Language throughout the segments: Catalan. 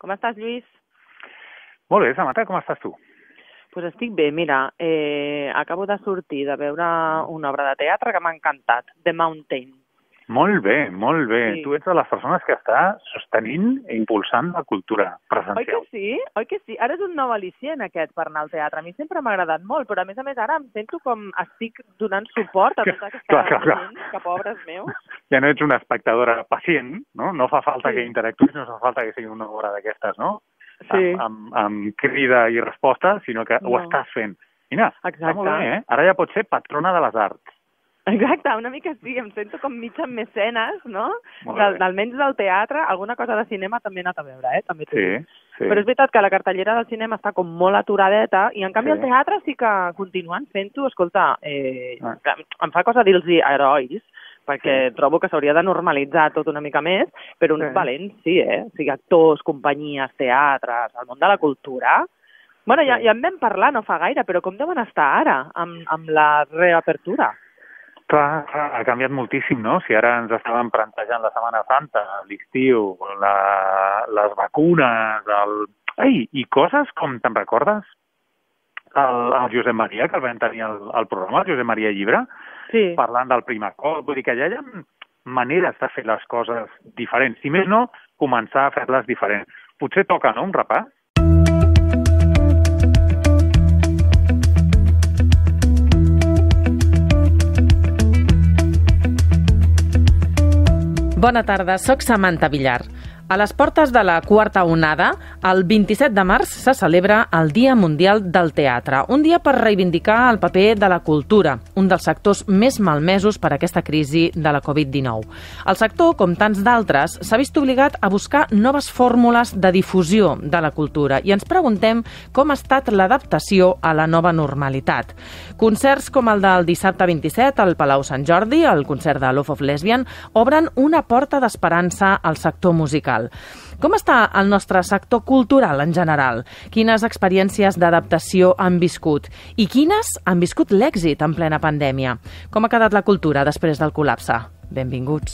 Com estàs, Lluís? Molt bé, Samantha, com estàs tu? Pues estic bé, mira, acabo de sortir de veure una obra de teatre que m'ha encantat, The Mountain. Molt bé, molt bé. Sí. Tu ets de les persones que està sostenint i impulsant la cultura presencial. Oi que sí? Ara és un nou al·licient aquest per anar al teatre. A mi sempre m'ha agradat molt, però a més ara em sento com estic donant suport a tota aquesta gent, que pobres meus. Ja no ets una espectadora pacient, no? No fa falta Sí. que interactuïs, no fa falta que sigui una obra d'aquestes, no? Sí. Amb crida i resposta, sinó que ho estàs fent. Mira, està molt bé, eh? Ara ja pots ser patrona de les arts. Exacte, una mica sí, em sento com mitja mecenes, no? Molt bé. Almenys del teatre, alguna cosa de cinema també he anat a veure, també t'ho dic. Sí. Però és veritat que la cartellera del cinema està com molt aturadeta i en canvi Sí. el teatre sí que continuen fent-ho, escolta, em fa cosa dir-los herois, perquè trobo que s'hauria de normalitzar tot una mica més, però uns valents sí, O sigui, actors, companyies, teatres, el món de la cultura. Bueno, ja en vam parlar no fa gaire, però com deuen estar ara amb la reapertura? Clar, ha canviat moltíssim, no? Si ara ens estàvem plantejant la Setmana Santa, l'estiu, les vacunes, i coses com, te'n recordes? El Josep Maria, que el vam tenir al programa, el Josep Maria Llibre, sí. Parlant del primer cop, vull dir que ja hi ha maneres de fer les coses diferents. Si més no, començar a fer-les diferents. Potser toca, no?, un repàs? Bona tarda, soc Samantha Villar. A les portes de la quarta onada, el 27 de març se celebra el Dia Mundial del Teatre, un dia per reivindicar el paper de la cultura, un dels sectors més malmesos per aquesta crisi de la Covid-19. El sector, com tants d'altres, s'ha vist obligat a buscar noves fórmules de difusió de la cultura i ens preguntem com ha estat l'adaptació a la nova normalitat. Concerts com el del dissabte 27 al Palau Sant Jordi, el concert de Love of Lesbian, obren una porta d'esperança al sector musical. Com està el nostre sector cultural en general? Quines experiències d'adaptació han viscut? I quines han viscut l'èxit en plena pandèmia? Com ha quedat la cultura després del col·lapse? Benvinguts.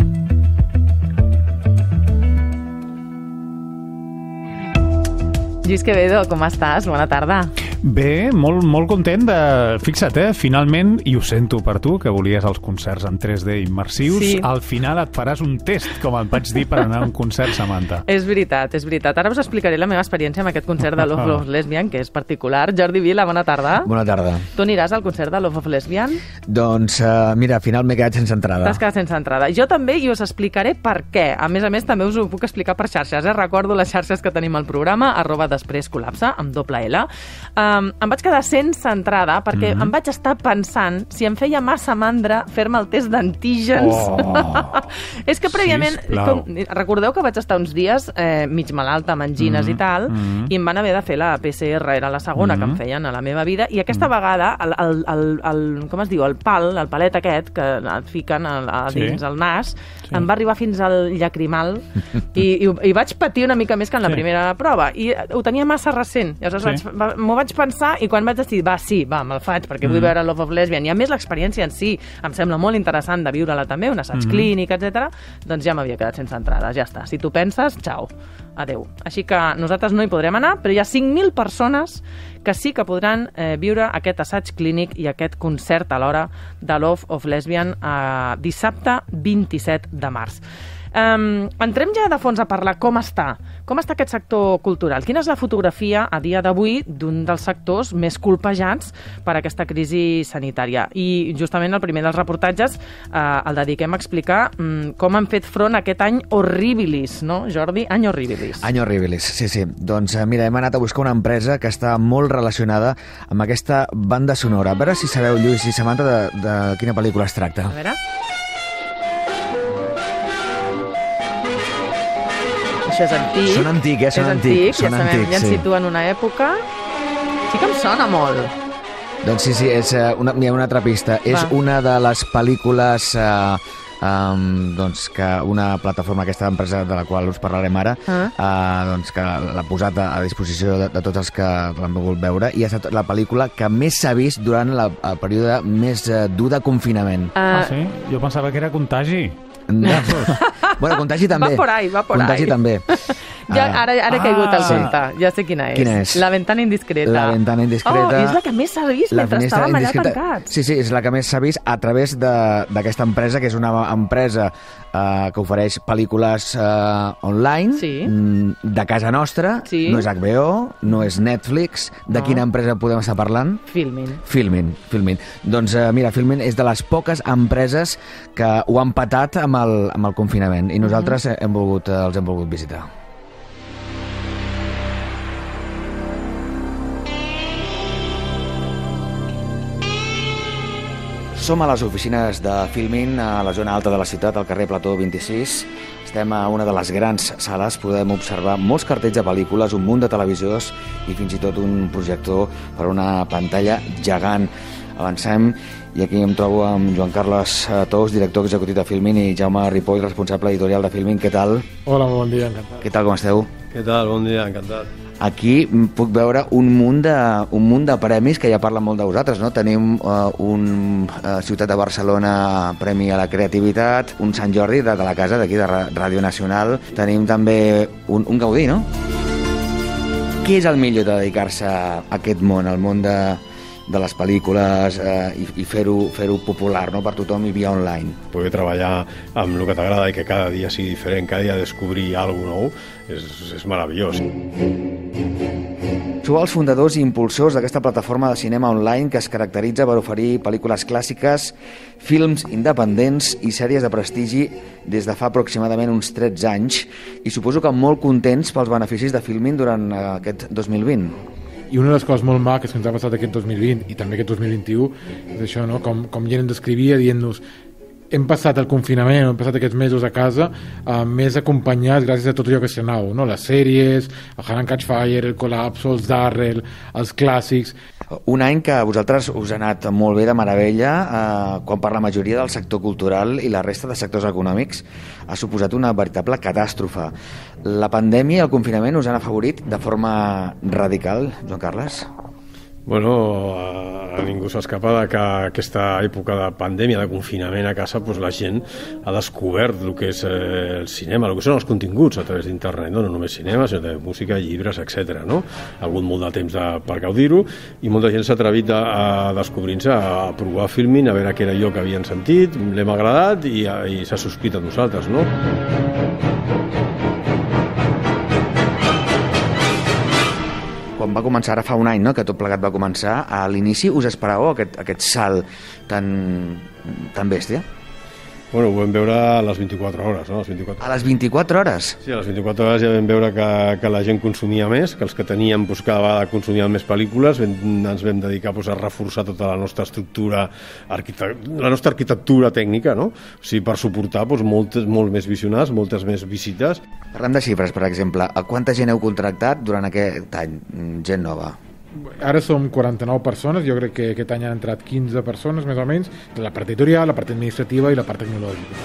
Lluís Quevedo, com estàs? Bona tarda. Bé, molt content de... Fixa't, finalment, i ho sento per tu, que volies els concerts en 3D immersius, sí. Al final et faràs un test, com et vaig dir, per anar a un concert, Samantha. És veritat. Ara us explicaré la meva experiència amb aquest concert de Love of Lesbian, que és particular. Jordi Vila, bona tarda. Bona tarda. Tu aniràs al concert de Love of Lesbian? Doncs, mira, al final m'he quedat sense entrada. T'has quedat sense entrada. Jo també, i us explicaré per què. A més, també us ho puc explicar per xarxes. Recordo les xarxes que tenim al programa, @després_col·lapse, amb doble L. Em vaig quedar sense entrada perquè em vaig estar pensant si em feia massa mandra fer-me el test d'antígens. És que prèviament, recordeu que vaig estar uns dies mig malalta, amb angines i tal, i em van haver de fer la PCR, era la segona que em feien a la meva vida, i aquesta vegada, com es diu, el palet aquest que et fiquen dins el nas, em va arribar fins al llacrimal i vaig patir una mica més que en la primera prova, i ho tenia massa recent. Llavors m'ho vaig pensar i quan vaig decidir, me'l faig perquè vull veure Love of Lesbian, i a més l'experiència en si em sembla molt interessant de viure-la també, un assaig clínic, etc. Doncs ja m'havia quedat sense entrades, ja està. Si tu penses, xau, adeu. Així que nosaltres no hi podrem anar, però hi ha 5.000 persones que sí que podran viure aquest assaig clínic i aquest concert alhora de Love of Lesbian dissabte 27 de març. Entrem ja de fons a parlar com està aquest sector cultural. Quina és la fotografia a dia d'avui d'un dels sectors més colpejats per aquesta crisi sanitària? I justament el primer dels reportatges el dediquem a explicar com han fet front a aquest any horribilis, no, Jordi? Any horribilis. Any horribilis, sí. Doncs mira, hem anat a buscar una empresa que està molt relacionada amb aquesta banda sonora. A veure si sabeu, Lluís i Samantha, de quina pel·lícula es tracta. A veure... Això és antic. Són antics, ja sabem, ja ens situen una època. Sí que em sona molt. Doncs sí, és una altra pista. És una de les pel·lícules doncs que una plataforma, aquesta empresa de la qual us parlarem ara, doncs que l'ha posat a disposició de tots els que l'han volgut veure, i ha estat la pel·lícula que més s'ha vist durant el període més dur de confinament. Sí? Jo pensava que era Contagi. No. Bueno, Contagi també. Va por ahí. Contagi també. Ara he caigut al compte. Ja sé quina és. Quina és? La ventana indiscreta. La ventana indiscreta. Oh, és la que més s'ha vist mentre estàvem allà tancats. Sí, és la que més s'ha vist a través d'aquesta empresa, que és una empresa que ofereix pel·lícules online, de casa nostra, no és HBO, no és Netflix. De quina empresa podem estar parlant? Filmin. Doncs mira, Filmin és de les poques empreses que ho han patat amb el confinament i nosaltres els hem volgut visitar. Som a les oficines de Filmin, a la zona alta de la ciutat, al carrer Plató 26. Estem a una de les grans sales, podem observar molts cartells de pel·lícules, un munt de televisors i fins i tot un projector per una pantalla gegant. Avancem i aquí em trobo amb Joan Carles Tous, director executiu de Filmin, i Jaume Ripoll, responsable editorial de Filmin. Què tal? Hola, bon dia, encantat. Què tal, com esteu? Què tal, bon dia, encantat. Aquí puc veure un munt de premis que ja parlen molt de vosaltres, no? Tenim un Ciutat de Barcelona Premi a la Creativitat, un Sant Jordi de la casa d'aquí, de Ràdio Nacional. Tenim també un Gaudí, no? Què és el millor de dedicar-se a aquest món, al món de les pel·lícules i fer-ho popular, no, per tothom i via online? Poder treballar amb el que t'agrada i que cada dia sigui diferent, cada dia descobrir alguna cosa nou, és meravellós. Sou els fundadors i impulsors d'aquesta plataforma de cinema online que es caracteritza per oferir pel·lícules clàssiques, films independents i sèries de prestigi des de fa aproximadament uns 13 anys, i suposo que molt contents pels beneficis de Filmin durant aquest 2020. I una de les coses molt maques que ens ha passat aquest 2020 i també aquest 2021 és això, no? Com gent ens descrivia dient-nos hem passat el confinament, hem passat aquests mesos a casa més acompanyats gràcies a tot allò que s'anava, no? Les sèries, el Hannah Catch Fire, el Colapso, els Darrell, els clàssics. Un any que a vosaltres us ha anat molt bé, de meravella, quan per la majoria del sector cultural i la resta de sectors econòmics ha suposat una veritable catàstrofe. La pandèmia i el confinament us han afavorit de forma radical, Joan Carles? Bueno, a ningú s'escapa que aquesta època de pandèmia, de confinament a casa, doncs la gent ha descobert el que és el cinema, el que són els continguts a través d'internet, no només cinema, sinó també música, llibres, etc. No? Ha hagut molt de temps per gaudir-ho i molta gent s'ha atrevit a descobrir-se, a provar Filmin, a veure què era allò que havien sentit, l'hem agradat i s'ha subscrit a nosaltres, no? Quan va començar, ara fa un any, no?, que tot plegat va començar, a l'inici us esperàveu aquest salt tan bèstia? Bueno, ho vam veure a les 24 hores, no? A les 24 hores? Sí, a les 24 hores ja vam veure que la gent consumia més, que els que teníem cada vegada consumien més pel·lícules, ens vam dedicar a reforçar tota la nostra estructura, la nostra arquitectura tècnica, no? O sigui, per suportar molt més visionats, moltes més visites. Parlem de xifres, per exemple. A quanta gent heu contractat durant aquest any? Gent nova. Ara som 49 persones, jo crec que aquest any han entrat 15 persones, més o menys, la part editorial, la part administrativa i la part tecnològica.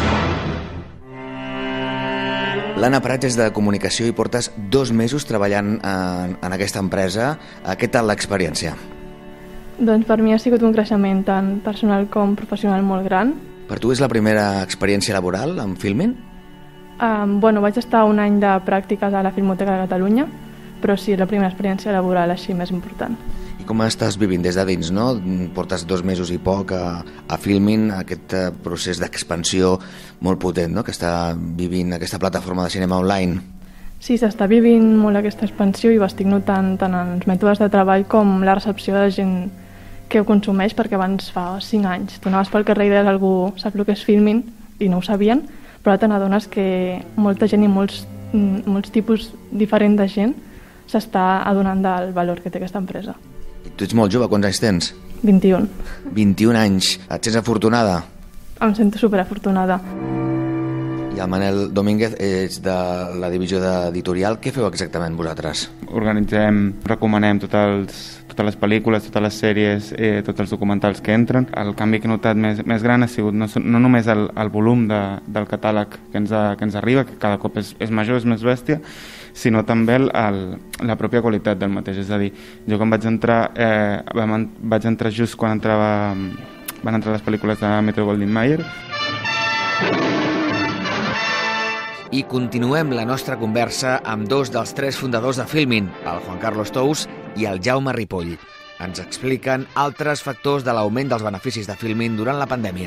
L'Anna Prats és de comunicació i portes 2 mesos treballant en aquesta empresa. Què tal l'experiència? Doncs per mi ha sigut un creixement tant personal com professional molt gran. Per tu és la primera experiència laboral amb Filmin? Bueno, vaig estar un any de pràctiques a la Filmoteca de Catalunya, però sí, la primera experiència laboral així més important. I com estàs vivint des de dins, no? Portes 2 mesos i poc a Filmin, aquest procés d'expansió molt potent, no?, que està vivint aquesta plataforma de cinema online. Sí, s'està vivint molt aquesta expansió i ho estic notant tant en els mètodes de treball com la recepció de gent que ho consumeix, perquè abans fa 5 anys tu anaves pel carrer i deies algú sap el que és Filmin i no ho sabien, però te n'adones que molta gent i molts tipus diferents de gent s'està adonant del valor que té aquesta empresa. I tu ets molt jove, quants anys tens? 21. 21 anys. Et sents afortunada? Em sento superafortunada. I el Manel Domínguez és de la divisió d'editorial. Què feu exactament vosaltres? Organitzem, recomanem totes les pel·lícules, totes les sèries, tots els documentals que entren. El canvi que he notat més gran ha sigut no només el volum del catàleg que ens arriba, que cada cop és major, és més bèstia, sinó també la pròpia qualitat del mateix. És a dir, jo quan vaig entrar just quan van entrar les pel·lícules de Metro-Goldwyn-Mayer. I continuem la nostra conversa amb dos dels 3 fundadors de Filmin, el Juan Carlos Tous i el Jaume Ripoll. Ens expliquen altres factors de l'augment dels beneficis de Filmin durant la pandèmia.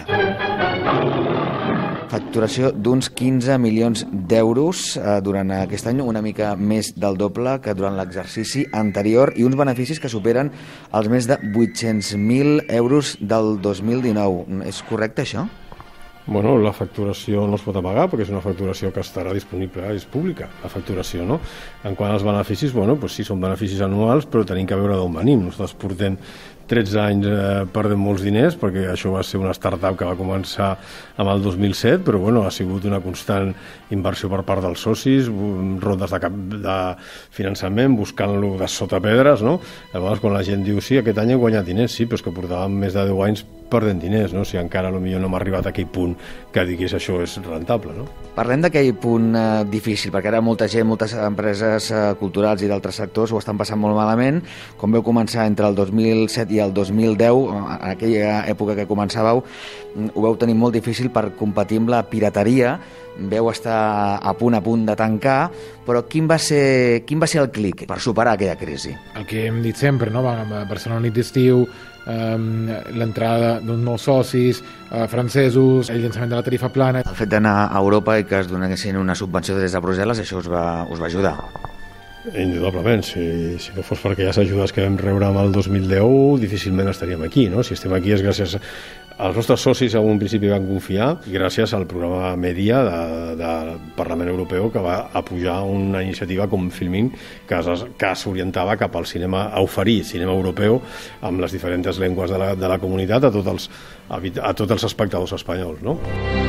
Facturació d'uns 15 milions d'euros durant aquest any, una mica més del doble que durant l'exercici anterior, i uns beneficis que superen els més de 800.000 euros del 2019. És correcte, això? Bueno, la facturació no es pot amagar perquè és una facturació que estarà disponible, és pública, la facturació, no? En quant als beneficis, bueno, doncs sí, són beneficis anuals, però tenim que veure d'on venim. Nosaltres portem 13 anys perdent molts diners, perquè això va ser una startup que va començar amb el 2007, però bueno, ha sigut una constant inversió per part dels socis, rondes de finançament, buscant-lo de sota pedres, no? Llavors, quan la gent diu, sí, aquest any he guanyat diners, sí, però és que portàvem més de 10 anys perdent diners, no? Si encara potser no hem arribat a aquell punt que diguis això és rentable, no? Parlem d'aquell punt difícil, perquè ara molta gent, moltes empreses culturals i d'altres sectors ho estan passant molt malament. Com veu començar entre el 2007 i el 2010, en aquella època que començàveu, ho veu tenir molt difícil per competir amb la pirateria, veu estar a punt de tancar, però quin va ser el clic per superar aquella crisi? El que hem dit sempre, no? Vam a Barcelona nit d'estiu, l'entrada d'uns nous socis francesos, el llançament de la tarifa plana. El fet d'anar a Europa i que es donessin una subvenció des de Brussel·les, això us va ajudar? Indudablement, si no fos per aquelles ajudes que vam rebre amb el 2010, difícilment estaríem aquí, no? Si estem aquí és gràcies als nostres socis, en un principi van confiar, i gràcies al programa Media del Parlament Europeu, que va apujar una iniciativa com Filmin, que s'orientava cap al cinema, a oferir cinema europeu amb les diferents llengües de la comunitat a tots els espectadors espanyols, no?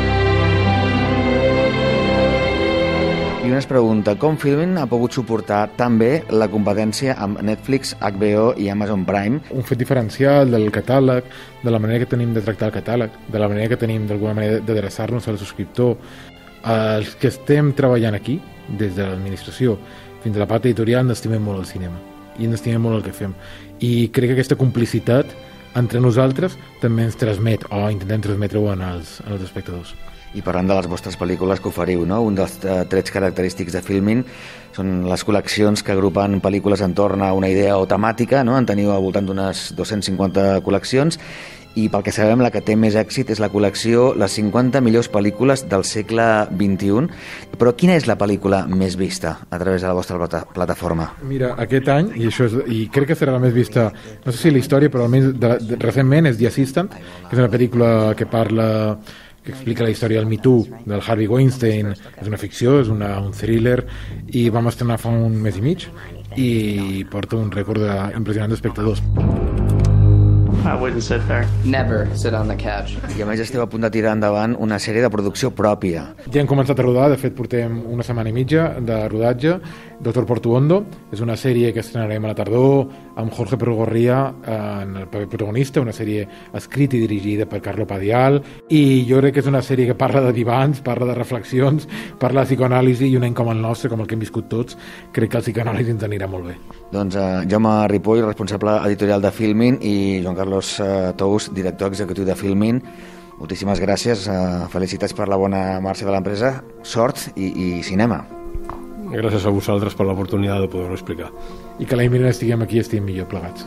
I una es pregunta, com Filmin ha pogut suportar tan bé la competència amb Netflix, HBO i Amazon Prime? Un fet diferencial del catàleg, de la manera que tenim de tractar el catàleg, de la manera que tenim d'alguna manera d'adreçar-nos al subscriptor. Els que estem treballant aquí, des de l'administració fins a la part editorial, n'estimem molt el cinema i n'estimem molt el que fem. I crec que aquesta complicitat entre nosaltres també ens transmet, o intentem transmetre-ho als espectadors. I parlant de les vostres pel·lícules que oferiu, no? Un dels trets característics de Filmin són les col·leccions que agrupen pel·lícules entorn a una idea o temàtica, no? En teniu al voltant d'unes 250 col·leccions, i pel que sabem la que té més èxit és la col·lecció Les 50 millors pel·lícules del segle XXI. Però quina és la pel·lícula més vista a través de la vostra plataforma? Mira, aquest any, i crec que serà la més vista, no sé si la història, però almenys recentment, és The Assistant, que és una pel·lícula que explica la història del Me Too, del Harvey Weinstein. És una ficció, és un thriller, i vam estrenar fa un mes i mig, i porta un rècord impressionant d'espectadors. I wouldn't sit there. Never sit on the couch. I a més esteu a punt de tirar endavant una sèrie de producció pròpia. Ja hem començat a rodar, de fet portem una setmana i mitja de rodatge. Doctor Portuondo és una sèrie que estrenarem a la tardor amb Jorge Perugorría en el paper protagonista, una sèrie escrita i dirigida per Carlo Padial, i jo crec que és una sèrie que parla de divans, parla de reflexions, parla de psicoanàlisi, i un any com el nostre, com el que hem viscut tots, crec que el psicoanàlisi ens anirà molt bé. Doncs Jaume Ripoll, responsable editorial de Filmin, i Joan Carlos Tous, director executiu de Filmin, moltíssimes gràcies, felicitats per la bona marxa de l'empresa, sort i cinema. Gràcies a vosaltres per l'oportunitat de poder-ho explicar. I que l'any vinent estiguem aquí i estiguem millor plegats.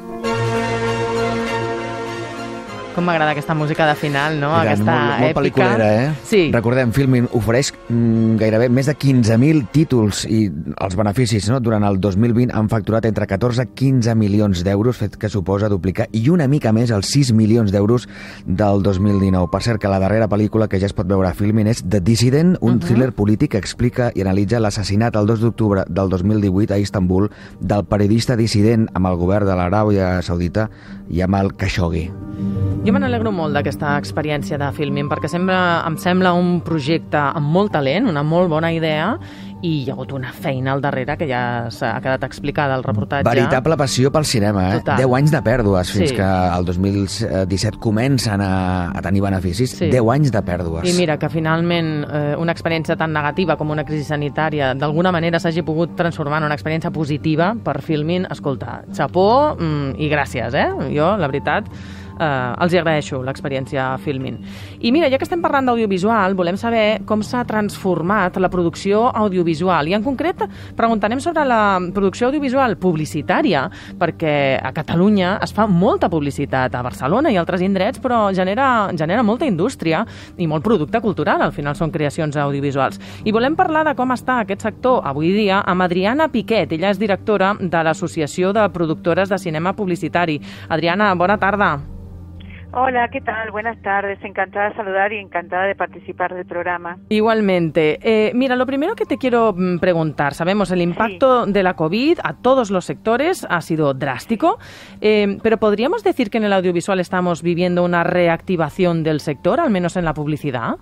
Com m'agrada aquesta música de final, no? Aquesta molt pel·liculera, Sí. Recordem, Filmin ofereix gairebé més de 15.000 títols, i els beneficis, no? Durant el 2020 han facturat entre 14 i 15 milions d'euros, fet que suposa duplicar i una mica més els 6 milions d'euros del 2019. Per cert, que la darrera pel·lícula que ja es pot veure a Filmin és The Dissident, un thriller polític que explica i analitza l'assassinat el 2 d'octubre del 2018 a Istanbul del periodista dissident amb el govern de l'Aràbia Saudita, Jamal Khashoggi. Jo me n'alegro molt d'aquesta experiència de Filmin, perquè em sembla un projecte amb molt talent, una molt bona idea, i hi ha hagut una feina al darrere que ja s'ha quedat explicada al reportatge. Veritable passió pel cinema, Total. 10 anys de pèrdues fins que el 2017 comencen a tenir beneficis. 10 anys de pèrdues. I mira, que finalment una experiència tan negativa com una crisi sanitària d'alguna manera s'hagi pogut transformar en una experiència positiva per Filmin. Escolta, xapó i gràcies, Jo, la veritat, els hi agraeixo l'experiència Filmin. I mira, ja que estem parlant d'audiovisual, volem saber com s'ha transformat la producció audiovisual. I en concret preguntarem sobre la producció audiovisual publicitària, perquè a Catalunya es fa molta publicitat, a Barcelona i altres indrets, però genera molta indústria i molt producte cultural. Al final són creacions audiovisuals. I volem parlar de com està aquest sector avui dia amb Adriana Piquet. Ella és directora de l'Associació de Productores de Cinema Publicitari. Adriana, bona tarda. Hola, ¿qué tal? Buenas tardes. Encantada de saludar y encantada de participar del programa. Igualmente. Mira, lo primero que te quiero preguntar, sabemos el impacto de la COVID a todos los sectores ha sido drástico, pero ¿podríamos decir que en el audiovisual estamos viviendo una reactivación del sector, al menos en la publicidad?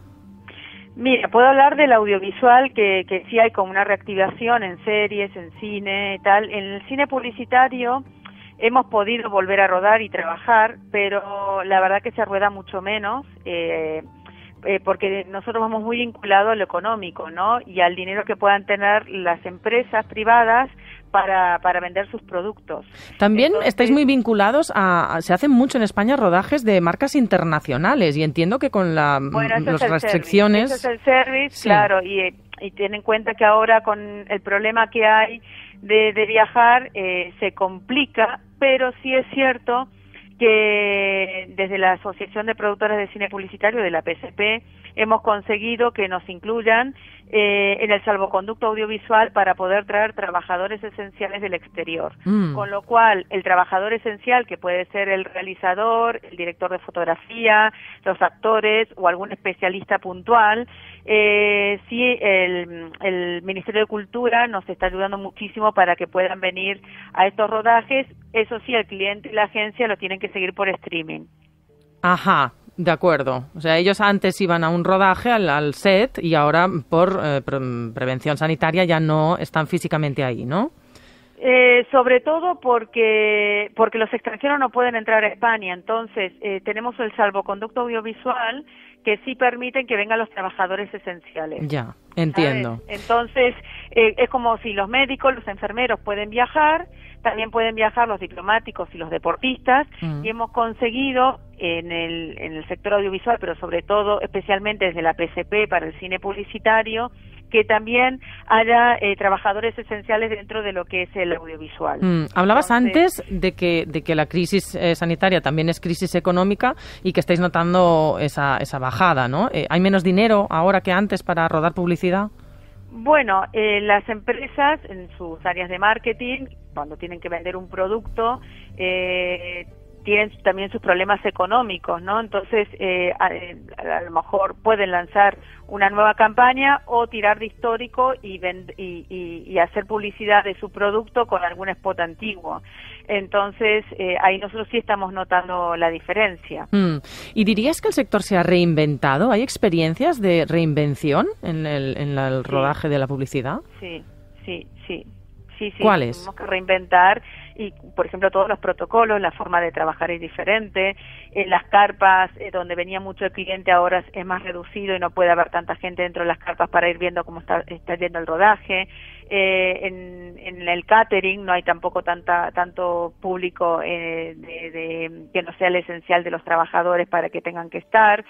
Mira, puedo hablar del audiovisual, que sí hay como una reactivación en series, en cine y tal. En el cine publicitario hemos podido volver a rodar y trabajar, pero la verdad que se rueda mucho menos, porque nosotros vamos muy vinculados a lo económico, ¿no? Y al dinero que puedan tener las empresas privadas para vender sus productos. También estáis muy vinculados se hacen mucho en España rodajes de marcas internacionales, y entiendo que con las restricciones... Ese es el service, sí. Claro, y ten en cuenta que ahora con el problema que hay de viajar se complica, pero sí es cierto que desde la Asociación de Productores de Cine Publicitario, de la PSP, hemos conseguido que nos incluyan en el salvoconducto audiovisual para poder traer trabajadores esenciales del exterior. Con lo cual, el trabajador esencial, que puede ser el realizador, el director de fotografía, los actores o algún especialista puntual, sí, el Ministerio de Cultura nos está ayudando muchísimo para que puedan venir a estos rodajes. Eso sí, el cliente y la agencia lo tienen que seguir por streaming. Ajá. De acuerdo. O sea, ellos antes iban a un rodaje, al set, y ahora por prevención sanitaria ya no están físicamente ahí, ¿no? Sobre todo porque los extranjeros no pueden entrar a España. Entonces, tenemos el salvoconducto audiovisual que sí permiten que vengan los trabajadores esenciales. Ya, entiendo. ¿Sabes? Entonces, es como si los médicos, los enfermeros pueden viajar, también pueden viajar los diplomáticos y los deportistas, y hemos conseguido en el sector audiovisual, pero sobre todo, especialmente desde la PSP para el cine publicitario, que también haya trabajadores esenciales dentro de lo que es el audiovisual. Hablabas antes de que la crisis sanitaria también es crisis económica y que estáis notando esa bajada, ¿no? ¿Hay menos dinero ahora que antes para rodar publicidad? Bueno, las empresas en sus áreas de marketing, cuando tienen que vender un producto, tienen también sus problemas económicos, ¿no? Entonces, a lo mejor pueden lanzar una nueva campaña o tirar de histórico y hacer publicidad de su producto con algún spot antiguo. Entonces, ahí nosotros sí estamos notando la diferencia. ¿Y dirías que el sector se ha reinventado? ¿Hay experiencias de reinvención en el rodaje de la publicidad? Sí. ¿Cuáles? Tenemos que reinventar, y por ejemplo todos los protocolos, la forma de trabajar es diferente, en las carpas donde venía mucho el cliente ahora es más reducido y no puede haber tanta gente dentro de las carpas para ir viendo cómo está yendo el rodaje. En el catering no hay tampoco tanto público que no sea el esencial de los trabajadores para que tengan que estar.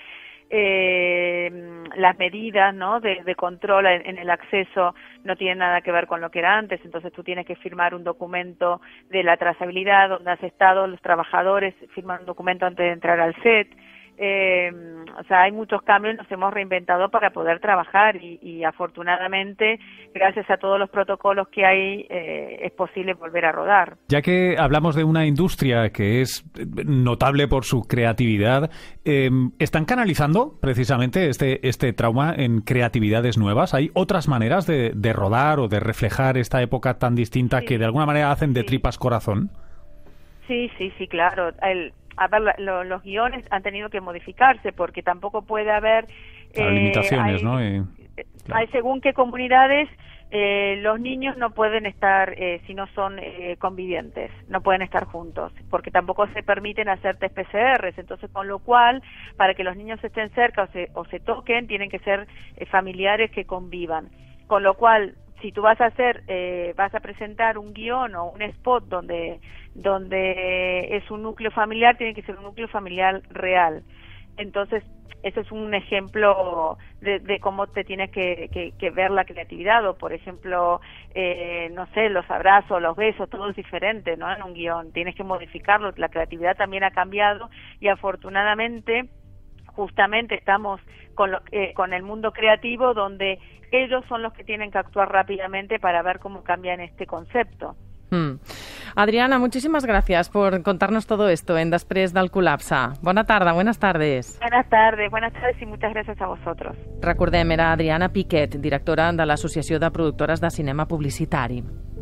Las medidas, ¿no?, de control en el acceso no tienen nada que ver con lo que era antes. Entonces tú tienes que firmar un documento de la trazabilidad donde has estado, los trabajadores firman un documento antes de entrar al set. O sea, hay muchos cambios, nos hemos reinventado para poder trabajar y afortunadamente, gracias a todos los protocolos que hay, es posible volver a rodar. Ya que hablamos de una industria que es notable por su creatividad, ¿están canalizando precisamente este trauma en creatividades nuevas? ¿Hay otras maneras de rodar o de reflejar esta época tan distinta que de alguna manera hacen de tripas corazón? Sí, claro. A ver, los guiones han tenido que modificarse porque tampoco puede haber... limitaciones, ¿no? Hay según qué comunidades los niños no pueden estar, si no son convivientes, no pueden estar juntos, porque tampoco se permiten hacer test PCRs. Entonces, con lo cual, para que los niños estén cerca o se toquen, tienen que ser familiares que convivan. Con lo cual, si tú vas a presentar un guión o un spot donde es un núcleo familiar, tiene que ser un núcleo familiar real. Entonces, ese es un ejemplo de cómo te tienes que ver la creatividad, o por ejemplo, no sé, los abrazos, los besos, todo es diferente, ¿no? En un guión tienes que modificarlo, la creatividad también ha cambiado, y afortunadamente justamente estamos con el mundo creativo, donde ellos son los que tienen que actuar rápidamente para ver cómo cambian este concepto. Adriana, muchísimas gracias por contarnos todo esto en Després del Col·lapse. Buenas tardes. Buenas tardes y muchas gracias a vosotros. Recordem, era Adriana Piquet, directora de l'Associació de Productores de Cinema Publicitari.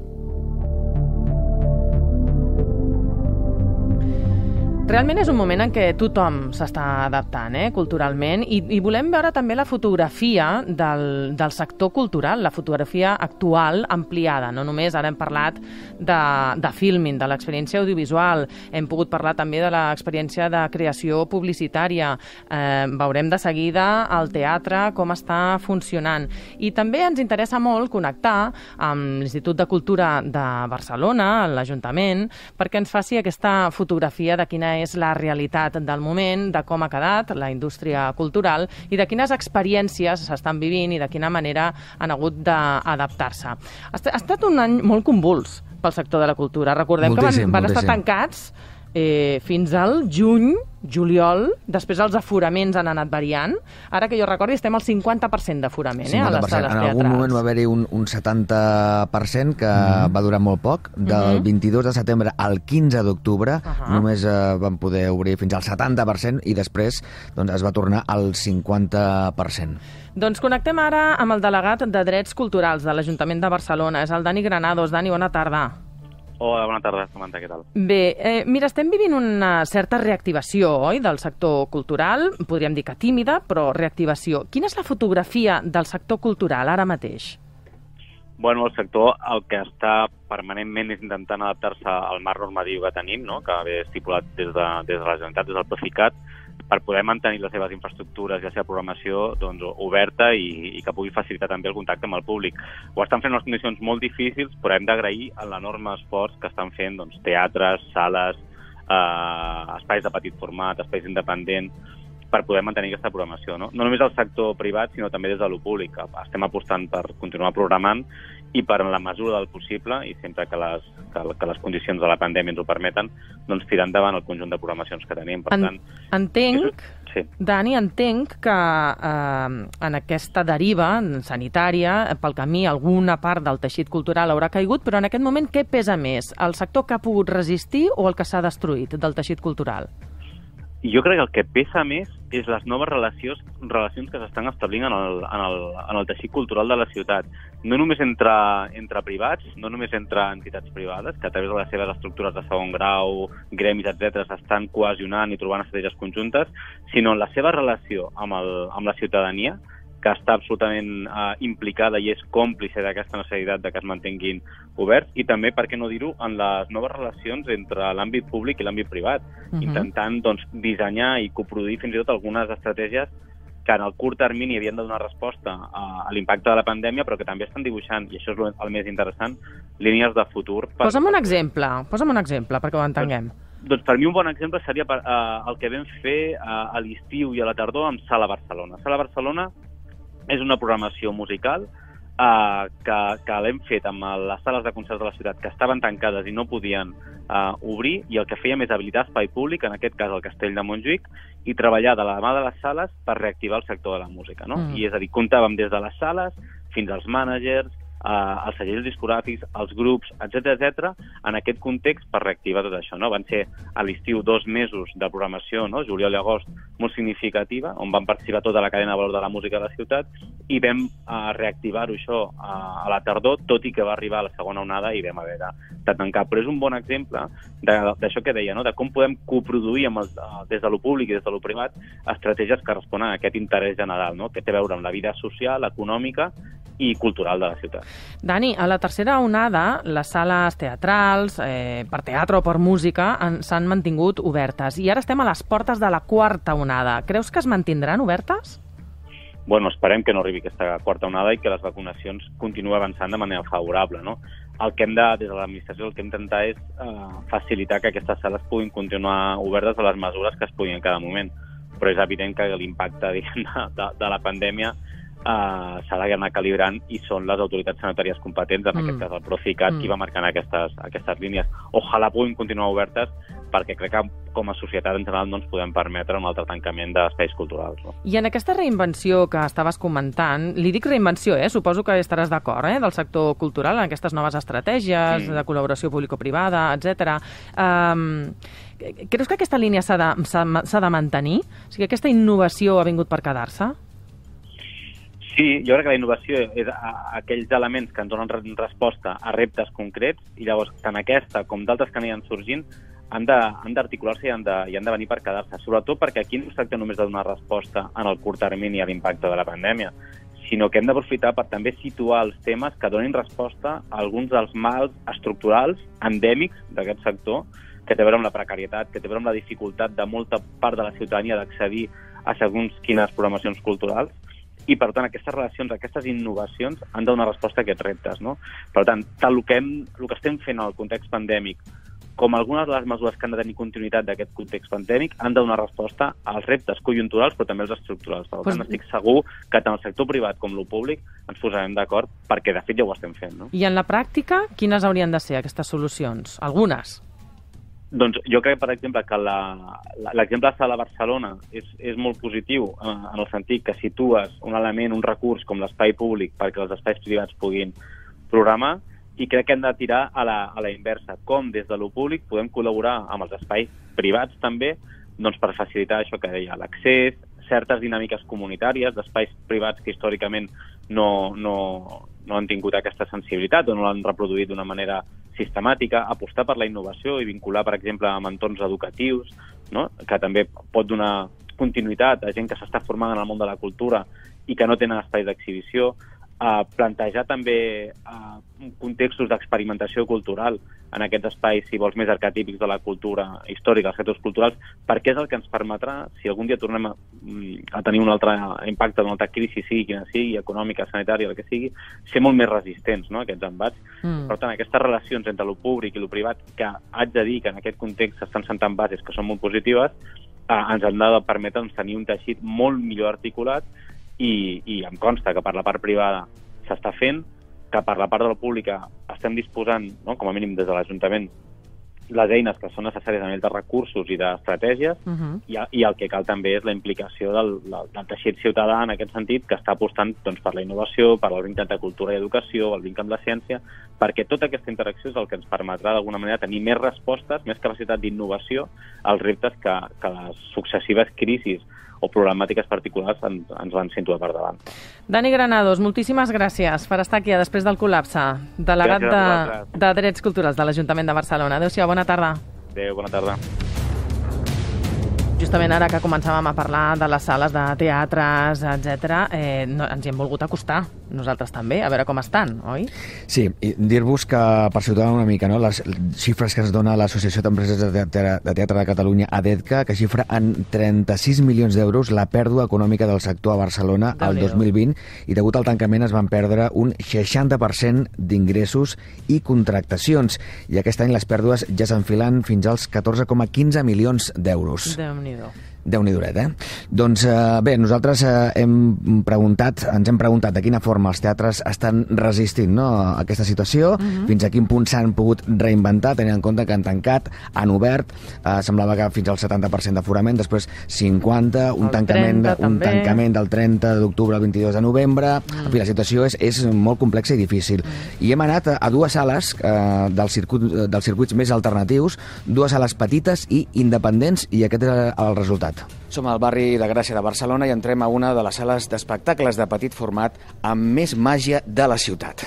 Realment és un moment en què tothom s'està adaptant, culturalment, i volem veure també la fotografia del sector cultural, la fotografia actual ampliada. No només ara hem parlat de filming, de l'experiència audiovisual, hem pogut parlar també de l'experiència de creació publicitària, veurem de seguida el teatre, com està funcionant. I també ens interessa molt connectar amb l'Institut de Cultura de Barcelona, l'Ajuntament, perquè ens faci aquesta fotografia de quina és la realitat del moment, de com ha quedat la indústria cultural i de quines experiències s'estan vivint i de quina manera han hagut d'adaptar-se. Ha estat un any molt convuls pel sector de la cultura. Recordem que van estar tancats fins al juliol, després els aforaments han anat variant. Ara que jo recordi estem al 50% d'aforament a les sales teatrals. En algun moment va haver-hi un 70% que va durar molt poc. Del 22 de setembre al 15 d'octubre només van poder obrir fins al 70% i després es va tornar al 50%. Doncs connectem ara amb el delegat de Drets Culturals de l'Ajuntament de Barcelona. És el Dani Granados. Dani, bona tarda. Hola, bona tarda, Samantha, què tal? Bé, mira, estem vivint una certa reactivació, oi?, del sector cultural, podríem dir que tímida, però reactivació. Quina és la fotografia del sector cultural ara mateix? Bueno, el sector el que està permanentment és intentant adaptar-se al marc normatiu que tenim, no?, que ve estipulat des de la Generalitat, des del Procicat, per poder mantenir les seves infraestructures i la seva programació oberta i que pugui facilitar també el contacte amb el públic. Ho estan fent en unes condicions molt difícils, però hem d'agrair l'enorme esforç que estan fent teatres, sales, espais de petit format, espais independents, per poder mantenir aquesta programació. No només el sector privat, sinó també des de lo públic. Estem apostant per continuar programant i per la mesura del possible, i sempre que les condicions de la pandèmia ens ho permeten, tirar endavant el conjunt de programacions que tenim. Per tant, Dani, entenc que en aquesta deriva sanitària, pel camí, alguna part del teixit cultural haurà caigut, però en aquest moment què pesa més? El sector que ha pogut resistir o el que s'ha destruït del teixit cultural? Jo crec que el que pesa més és les noves relacions que s'estan establint en el teixit cultural de la ciutat. No només entre privats, no només entre entitats privades, que a través de les seves estructures de segon grau, gremis, etc., s'estan cohesionant i trobant estratègies conjuntes, sinó en la seva relació amb la ciutadania, que està absolutament implicada i és còmplice d'aquesta necessitat de que es mantinguin oberts, i també, per què no dir-ho, en les noves relacions entre l'àmbit públic i l'àmbit privat, intentant dissenyar i coproduir fins i tot algunes estratègies que en el curt termini havien de donar resposta a l'impacte de la pandèmia, però que també estan dibuixant, i això és el més interessant, línies de futur. Posa'm un exemple perquè ho entenguem. Doncs per mi un bon exemple seria el que vam fer a l'estiu i a la tardor amb Sala Barcelona. Sala Barcelona és una programació musical que l'hem fet amb les sales de concerts de la ciutat que estaven tancades i no podien obrir, i el que fèiem és habilitar espai públic, en aquest cas el Castell de Montjuïc, i treballar de la mà de les sales per reactivar el sector de la música. I és a dir, comptàvem des de les sales fins als mànagers, els segells discogràfics, els grups, etc., en aquest context per reactivar tot això. Van ser a l'estiu 2 mesos de programació, juliol i agost, molt significativa, on van participar tota la cadena de valor de la música de la ciutat, i vam reactivar-ho això a la tardor, tot i que va arribar a la segona onada i vam haver de tancar. Però és un bon exemple d'això que deia, de com podem coproduir des de lo públic i des de lo privat estratègies que responen a aquest interès general, que té a veure amb la vida social, econòmica i cultural de la ciutat. Dani, a la tercera onada, les sales teatrals, per teatre o per música, s'han mantingut obertes. I ara estem a les portes de la quarta onada. Creus que es mantindran obertes? esperem que no arribi aquesta quarta onada i que les vacunacions continuïn avançant de manera favorable, no? Des de l'administració el que hem d'intentar és facilitar que aquestes sales puguin continuar obertes a les mesures que es puguin en cada moment, però és evident que l'impacte de la pandèmia s'ha d'anar calibrant i són les autoritats sanitàries competents, en aquest cas el Procicat, qui va marcant aquestes línies. Ojalà puguin continuar obertes, perquè crec que com a societat en general no ens podem permetre un altre tancament d'espais culturals. No? I en aquesta reinvenció que estaves comentant, li dic reinvenció, suposo que estaràs d'acord, del sector cultural, en aquestes noves estratègies de col·laboració público-privada, etc. Creus que aquesta línia s'ha de mantenir? O sigui, aquesta innovació ha vingut per quedar-se? Sí, jo crec que la innovació és aquells elements que ens donen resposta a reptes concrets i llavors tant aquesta com d'altres que aniran sorgint han d'articular-se i han de venir per quedar-se, sobretot perquè aquí no es tracta només de donar resposta en el curt termini a l'impacte de la pandèmia, sinó que hem d'aprofitar per també situar els temes que donin resposta a alguns dels mals estructurals, endèmics d'aquest sector, que té a veure amb la precarietat, que té a veure amb la dificultat de molta part de la ciutadania d'accedir a segons quines programacions culturals, i, per tant, aquestes relacions, aquestes innovacions han de donar resposta a aquests reptes, no? Per tant, tant el que estem fent en el context pandèmic com algunes de les mesures que han de tenir continuïtat d'aquest context pandèmic han de donar resposta als reptes conjunturals però també als estructurals. Per tant, estic segur que tant el sector privat com el públic ens posarem d'acord perquè, de fet, ja ho estem fent, no? I en la pràctica, quines haurien de ser aquestes solucions? Algunes? Doncs jo crec, per exemple, que l'exemple de Sala Barcelona és molt positiu en el sentit que situes un element, un recurs com l'espai públic perquè els espais privats puguin programar, i crec que hem de tirar a la inversa. Com des de lo públic podem col·laborar amb els espais privats també doncs per facilitar això que deia, l'accés, certes dinàmiques comunitàries d'espais privats que històricament no han tingut aquesta sensibilitat o no l'han reproduït d'una manera sistemàtica, apostar per la innovació i vincular, per exemple, amb entorns educatius, no? Que també pot donar continuïtat a gent que s'està formant en el món de la cultura i que no tenen espais d'exhibició, plantejar també contextos d'experimentació cultural en aquests espais, si vols, més arquetípics de la cultura històrica, els sectors culturals, perquè és el que ens permetrà, si algun dia tornem a tenir un altre impacte, una altra crisi, sigui quina sigui, econòmica, sanitària, el que sigui, ser molt més resistents, no?, a aquests embats. Per tant, aquestes relacions entre el públic i el privat, que haig de dir que en aquest context s'estan sentant bases que són molt positives, ens han de permetre tenir un teixit molt millor articulat i em consta que per la part privada s'està fent, que per la part de la pública estem disposant, no, com a mínim des de l'Ajuntament, les eines que són necessàries a nivell de recursos i d'estratègies, i el que cal també és la implicació del teixit ciutadà en aquest sentit, que està apostant per la innovació, per el vincle entre cultura i educació, el vincle amb la ciència, perquè tota aquesta interacció és el que ens permetrà d'alguna manera tenir més respostes, més capacitat d'innovació als reptes que les successives crisis o problemàtiques particulars ens van situar per davant. Dani Granados, moltíssimes gràcies per estar aquí després del col·lapse. Delegat de Drets Culturals de l'Ajuntament de Barcelona. Adéu-siau, bona tarda. Adéu, bona tarda. Justament ara que començàvem a parlar de les sales de teatres, etc., ens hi hem volgut acostar, nosaltres també, a veure com estan, oi? Sí, i dir-vos que, per situar una mica, no, les xifres que ens dona l'Associació d'Empreses de Teatre de Catalunya, ADETCA, que xifra en 36 milions d'euros la pèrdua econòmica del sector a Barcelona el 2020, i degut al tancament es van perdre un 60% d'ingressos i contractacions, i aquest any les pèrdues ja s'enfilen fins als 14,15 milions d'euros. Déu-n'hi-do, Doncs bé, nosaltres ens hem preguntat de quina forma els teatres estan resistint, no, a aquesta situació, fins a quin punt s'han pogut reinventar, tenint en compte que han tancat, han obert, semblava que fins al 70% d'aforament, després 50%, un tancament del 30 d'octubre al 22 de novembre. En fi, la situació és molt complexa i difícil. I hem anat a dues sales dels circuits més alternatius, dues sales petites i independents, i aquest és el resultat. Som al barri de Gràcia de Barcelona i entrem a una de les sales d'espectacles de petit format amb més màgia de la ciutat.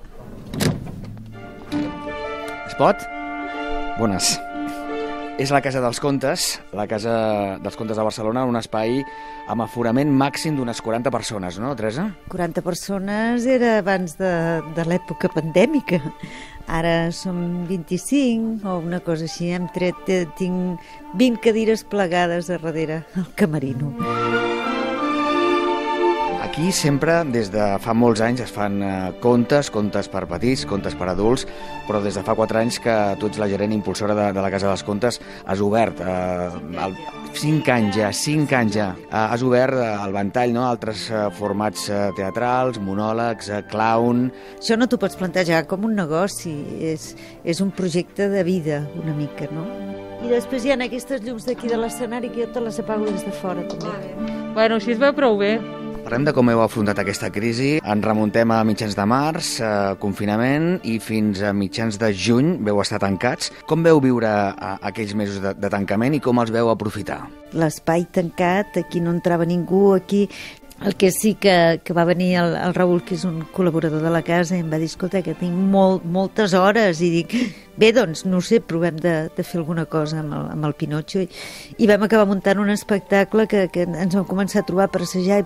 Es pot? Bones. És la Casa dels Contes, la Casa dels Contes de Barcelona, un espai amb aforament màxim d'unes 40 persones, no, Teresa? 40 persones era abans de l'època pandèmica. Ara som 25 o una cosa així. Hem tret, tinc 20 cadires plegades a darrere al camerino. Aquí sempre, des de fa molts anys, es fan contes per petits, contes per adults, però des de fa 4 anys que tu ets la gerent impulsora de la Casa dels Contes, has obert 5 anys ja, has obert el ventall, no?, altres formats teatrals, monòlegs, clown... Això no t'ho pots plantejar com un negoci, és un projecte de vida, una mica, no? I després hi ha aquestes llums d'aquí de l'escenari que jo te les apago des de fora, també. Bueno, així es veu prou bé. Parlem de com heu afrontat aquesta crisi. Ens remuntem a mitjans de març, confinament, i fins a mitjans de juny veu estar tancats. Com veu viure aquells mesos de tancament i com els veu aprofitar? L'espai tancat, aquí no entrava ningú, aquí... El que sí que va venir el Raül, que és un col·laborador de la casa, i em va dir, escolta, que tinc moltes hores, i dic, bé, doncs, no sé, provem de fer alguna cosa amb el Pinotxo, i vam acabar muntant un espectacle que ens vam començar a trobar per assajar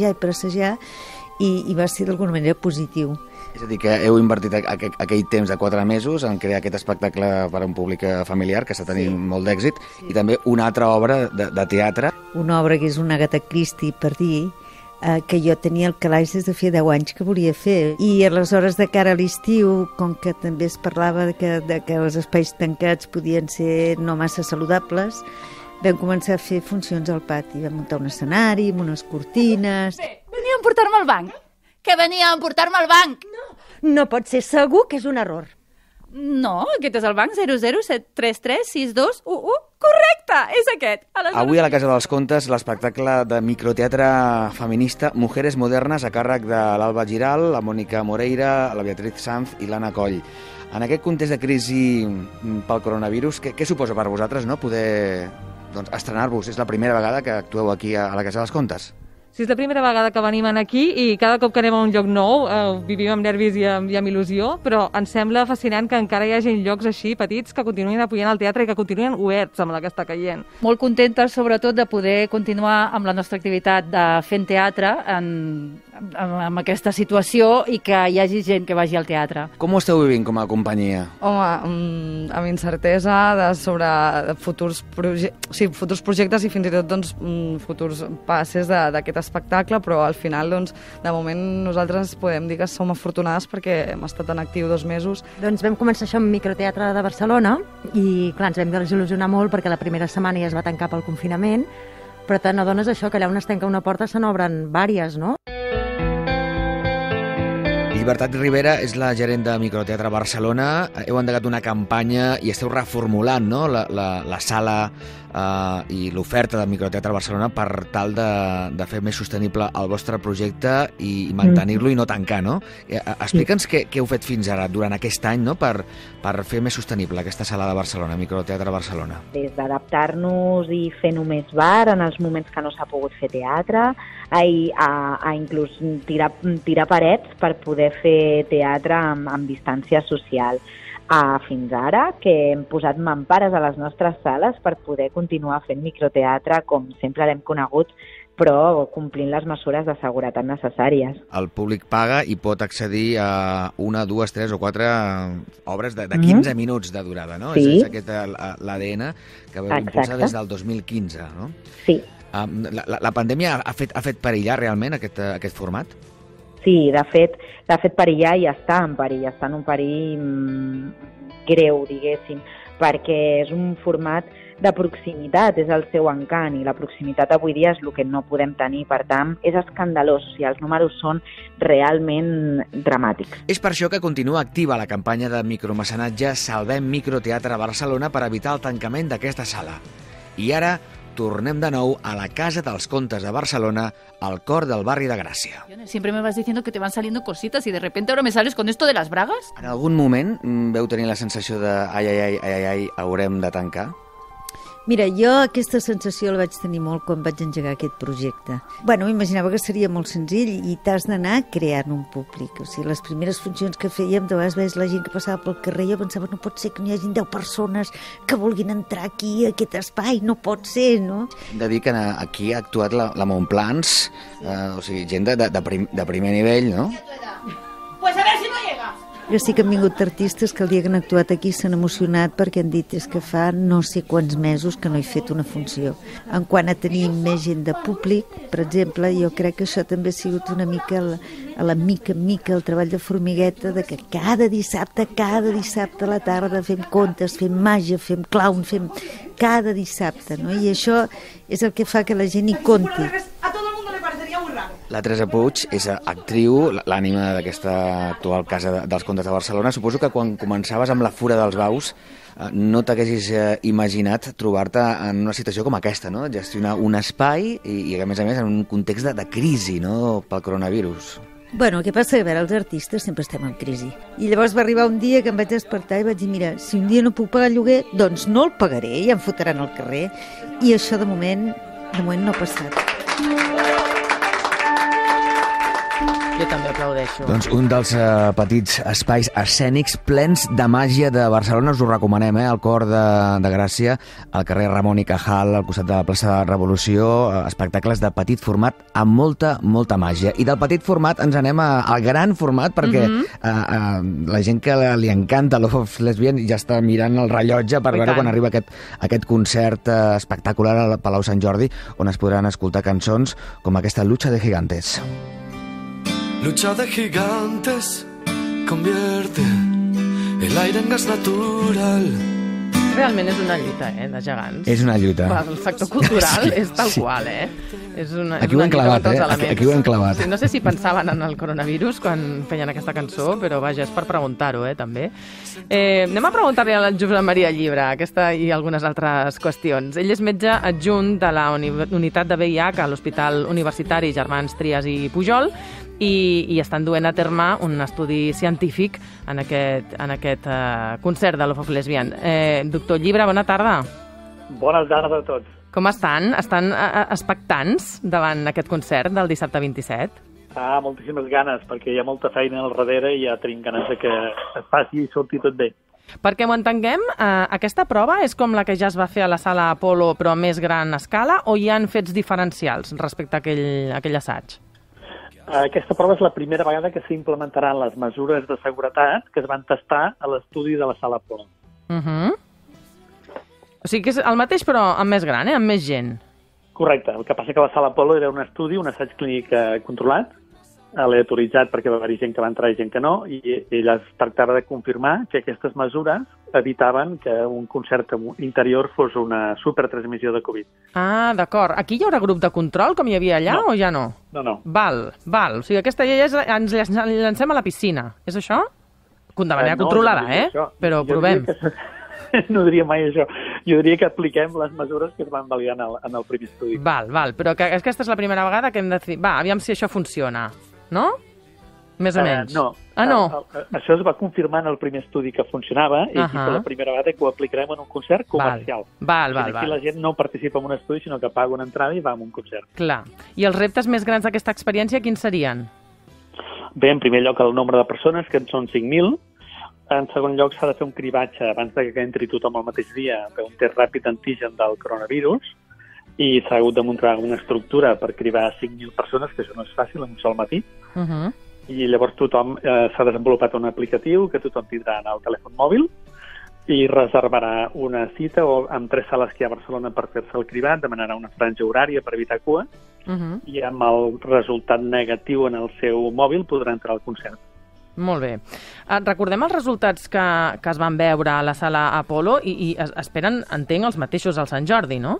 i va ser d'alguna manera positiu. És a dir, que heu invertit aquell temps de 4 mesos en crear aquest espectacle per a un públic familiar, que està tenint molt d'èxit, i també una altra obra de teatre. Una obra que és una Agatha Christie, per dir, que jo tenia el calaix des de fer 10 anys que volia fer. I aleshores, de cara a l'estiu, com que també es parlava de que els espais tancats podien ser no massa saludables, vam començar a fer funcions al pati. Vam muntar un escenari amb unes cortines... Venia a emportar-me al banc! Que venia a emportar-me al banc! No pot ser, segur que és un error. No, aquest és el banc 007336211. Correcte, és aquest. Avui a la Casa dels Contes l'espectacle de microteatre feminista Mujeres Modernes a càrrec de l'Alba Giral, la Mònica Moreira, la Beatriz Sanz i l'Anna Coll. En aquest context de crisi pel coronavirus, què suposa per vosaltres, no, poder estrenar-vos? És la primera vegada que actueu aquí a la Casa dels Contes. Sí, és la primera vegada que venim aquí i cada cop que anem a un lloc nou vivim amb nervis i amb il·lusió, però ens sembla fascinant que encara hi hagi llocs així petits que continuïn apoyant el teatre i que continuïn oberts amb la que està caient. Molt contentes, sobretot, de poder continuar amb la nostra activitat de fent teatre en aquesta situació i que hi hagi gent que vagi al teatre. Com ho esteu vivint com a companyia? Home, amb incertesa sobre futurs projectes i fins i tot futurs passes d'aquest espectacle, però al final, de moment, nosaltres podem dir que som afortunades perquè hem estat en actiu 2 mesos. Doncs vam començar això amb Microteatre de Barcelona i, clar, ens vam desil·lusionar molt perquè la primera setmana ja es va tancar pel confinament, però te n'adones això, que allà on es tanca una porta se n'obren vàries, no? Llibertat Rivera és la gerent de Microteatre Barcelona. Heu endegat una campanya i esteu reformulant, no?, la sala i l'oferta de Microteatre Barcelona per tal de fer més sostenible el vostre projecte i mantenir-lo i no tancar, no? Explica'ns què heu fet fins ara, durant aquest any, no?, per fer més sostenible aquesta sala de Barcelona, Microteatre Barcelona. Des d'adaptar-nos i fer només bar en els moments que no s'ha pogut fer teatre, a inclús tirar parets per poder fer teatre amb distància social. Fins ara, que hem posat mampares a les nostres sales per poder continuar fent microteatre com sempre l'hem conegut, però complint les mesures de seguretat necessàries. El públic paga i pot accedir a 1, 2, 3 o 4 obres de 15 minuts de durada, no? Sí. És aquest l'ADN que vau impulsar des del 2015, no? Sí. La pandèmia ha fet perillar realment aquest format? Sí, de fet perillar i està en un perill greu, diguéssim, perquè és un format de proximitat, és el seu encant, i la proximitat avui dia és el que no podem tenir, per tant, és escandalós, o sigui, els números són realment dramàtics. És per això que continua activa la campanya de micromecenatge Salvem Microteatre Barcelona per evitar el tancament d'aquesta sala. I ara tornem de nou a la Casa dels Contes de Barcelona, al cor del barri de Gràcia. Siempre me vas diciendo que te van saliendo cositas y de repente ahora me sales con esto de las bragas. En algun moment veu tenir la sensació de ai, haurem de tancar? Mira, jo aquesta sensació la vaig tenir molt quan vaig engegar aquest projecte. Bueno, m'imaginava que seria molt senzill i t'has d'anar creant un públic. O sigui, les primeres funcions que fèiem, de vegades veies la gent que passava pel carrer i jo pensava, no pot ser que n'hi hagi 10 persones que vulguin entrar aquí, a aquest espai, no pot ser, no? Hem de dir que aquí ha actuat la Montplans, o sigui, gent de primer nivell, no? Pues a ver si no llegas. Que sí que han vingut artistes que el dia que han actuat aquí s'han emocionat perquè han dit és que fa no sé quants mesos que no he fet una funció. En quant a tenir més gent de públic, per exemple, jo crec que això també ha sigut una mica a la mica en mica el treball de formigueta de que cada dissabte a la tarda fem contes, fem màgia, fem clown, fem cada dissabte, no? I això és el que fa que la gent hi compti. La Teresa Puig és actriu, l'ànima d'aquesta actual Casa dels Contes de Barcelona. Suposo que quan començaves amb la Fura dels Baus no t'haguessis imaginat trobar-te en una situació com aquesta, no? Gestionar un espai i a més en un context de crisi, no?, pel coronavirus. Bueno, el que passa és que els artistes sempre estem en crisi. I llavors va arribar un dia que em vaig despertar i vaig dir, mira, si un dia no puc pagar el lloguer, doncs no el pagaré, ja em fotran al carrer. I això de moment no ha passat. Jo també aplaudeixo. Doncs un dels petits espais escènics plens de màgia de Barcelona, us ho recomanem, al Cor de Gràcia, al carrer Ramon i Cajal, al costat de la plaça de Revolució, espectacles de petit format amb molta màgia. I del petit format ens anem al gran format, perquè la gent que li encanta Love of Lesbian ja està mirant el rellotge per veure quan arriba aquest concert espectacular al Palau Sant Jordi, on es podran escoltar cançons com aquesta Lucha de Gigantes. Lucha de gigantes, convierte el aire en gas natural. Realment és una lluita, de gegants. És una lluita. El sector cultural és tal qual, És una aquí ho hem clavat, Aquí ho hem clavat. Sí, no sé si pensaven en el coronavirus quan feien aquesta cançó, però vaja, és per preguntar-ho, també. Anem a preguntar-li a Josep Maria Llibre aquesta i algunes altres qüestions. Ell és metge adjunt de la unitat de VIH a l'Hospital Universitari Germans Trias i Pujol i estan duent a terme un estudi científic en aquest concert de Love of Lesbian. Doctor Llibre, bona tarda. Bona tarda a tots. Com estan? Estan expectants davant aquest concert del dissabte 27? Moltíssimes ganes, perquè hi ha molta feina al darrere i ja tenim ganes que es faci i surti tot bé. Perquè m'ho entenguem, aquesta prova és com la que ja es va fer a la sala Apolo, però a més gran escala, o hi ha fets diferencials respecte a aquell assaig? Aquesta prova és la primera vegada que s'implementaran les mesures de seguretat que es van tastar a l'estudi de la sala Apolo. O sigui que és el mateix però amb més gran, amb més gent. Correcte. El que passa que la sala Apolo era un estudi, un assaig clínic controlat, aleatoritzat perquè va haver-hi gent que va entrar i gent que no, i ella es tractava de confirmar que aquestes mesures evitaven que un concert interior fos una supertransmissió de Covid. D'acord. Aquí hi haurà grup de control com hi havia allà o ja no? No. Val. O sigui, aquesta ja ens llancem a la piscina. És això? De manera controlada, però provem. No diria mai això. Jo diria que apliquem les mesures que es van validar en el primer estudi. Val, però que aquesta és la primera vegada que hem de dir, aviam si això funciona, no? Més o menys. No. Això es va confirmar en el primer estudi que funcionava i aquí per la primera vegada que ho aplicarem en un concert comercial. Val. Aquí la gent no participa en un estudi, sinó que paga una entrada i va a un concert. Clar. I els reptes més grans d'aquesta experiència quins serien? Bé, en primer lloc, el nombre de persones, que en són 5.000. En segon lloc, s'ha de fer un cribatge abans que entri tothom el mateix dia, fer un test ràpid antigen del coronavirus, i s'ha hagut de muntar una estructura per cribar 5.000 persones, que això no és fàcil en un sol matí. I llavors tothom s'ha desenvolupat un aplicatiu que tothom tindrà en el telèfon mòbil i reservarà una cita amb 3 sales que hi ha a Barcelona per fer-se el cribat, demanarà una franja horària per evitar cua, i amb el resultat negatiu en el seu mòbil podrà entrar al concert. Molt bé. Recordem els resultats que es van veure a la sala Apolo i esperen, entenc, els mateixos al Sant Jordi, no?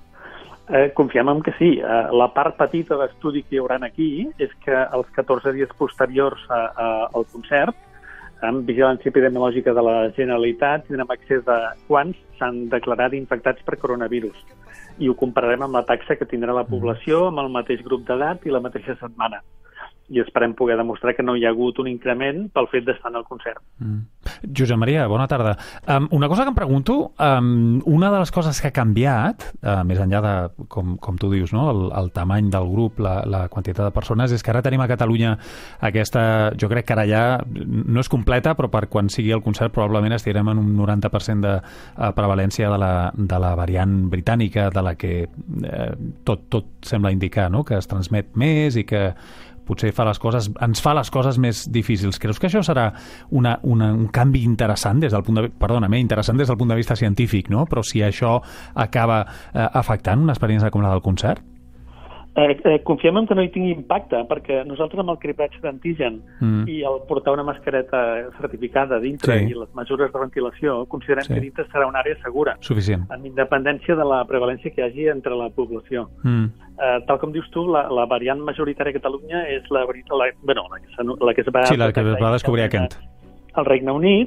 Confiem en que sí. La part petita d'estudi que hi haurà aquí és que els 14 dies posteriors al concert, amb vigilància epidemiològica de la Generalitat, tindrem accés a quants s'han declarat infectats per coronavirus. I ho compararem amb la taxa que tindrà la població, amb el mateix grup d'edat i la mateixa setmana. I esperem poder demostrar que no hi ha hagut un increment pel fet d'estar en el concert. Josep Maria, bona tarda. Una cosa que em pregunto, una de les coses que ha canviat, més enllà de, com tu dius, no? el tamany del grup, la quantitat de persones, és que ara tenim a Catalunya aquesta, jo crec que ara ja no és completa, però per quan sigui el concert probablement estirem en un 90% de prevalència de la variant britànica, de la que tot sembla indicar, no? Que es transmet més i que potser ens fa les coses més difícils. Creus que això serà un canvi interessant des del punt de vista científic, no? Però si això acaba afectant una experiència com la del concert? Confiem en que no hi tingui impacte, perquè nosaltres amb el cribratge d'antigen i el portar una mascareta certificada dintre i les mesures de ventilació, considerem que dintre serà una àrea segura. Suficient. Amb independència de la prevalència que hi hagi entre la població. Tal com dius tu, la variant majoritària a Catalunya és la que es va... Sí, la que es va descobrir a Kent. Al Regne Unit,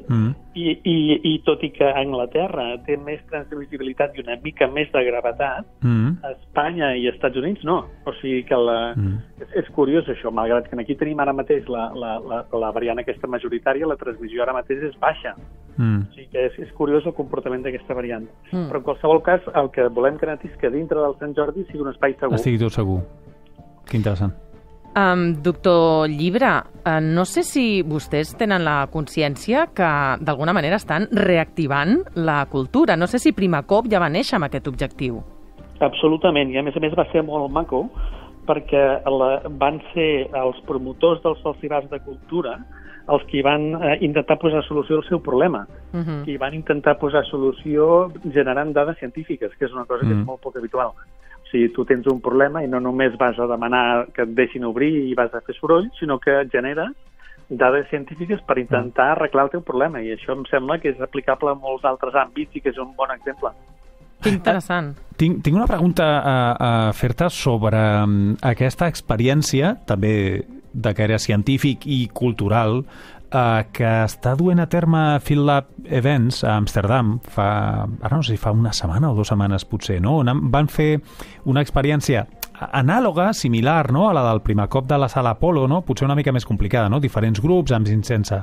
i tot i que Anglaterra té més transmissibilitat i una mica més de gravetat, Espanya i Estats Units no. O sigui que és curiós això, malgrat que aquí tenim ara mateix la variant aquesta majoritària, la transmissió ara mateix és baixa. O sigui que és curiós el comportament d'aquesta variant. Però en qualsevol cas, el que volem garantir és que dintre del Sant Jordi sigui un espai segur. Estigui tot segur. Que interessant. Doctor Llibre, no sé si vostès tenen la consciència que d'alguna manera estan reactivant la cultura. No sé si Primacop ja va néixer amb aquest objectiu. Absolutament, i a més va ser molt maco perquè van ser els promotors dels festivals de cultura els que van intentar posar solució al seu problema, i van intentar posar solució generant dades científiques, que és una cosa que és molt poc habitual. O sigui, tu tens un problema i no només vas a demanar que et deixin obrir i vas a fer soroll, sinó que generes dades científiques per intentar arreglar el teu problema, i això em sembla que és aplicable a molts altres àmbits i que és un bon exemple. Que interessant. Tinc una pregunta a fer-te sobre aquesta experiència, també de caire científic i cultural, que està duent a terme FieldLab Events a Amsterdam, ara no sé si fa una setmana o 2 setmanes potser, no? On van fer una experiència anàloga, similar, no?, a la del Primacop de la Sala Apolo, no? Potser una mica més complicada, no? Diferents grups, amb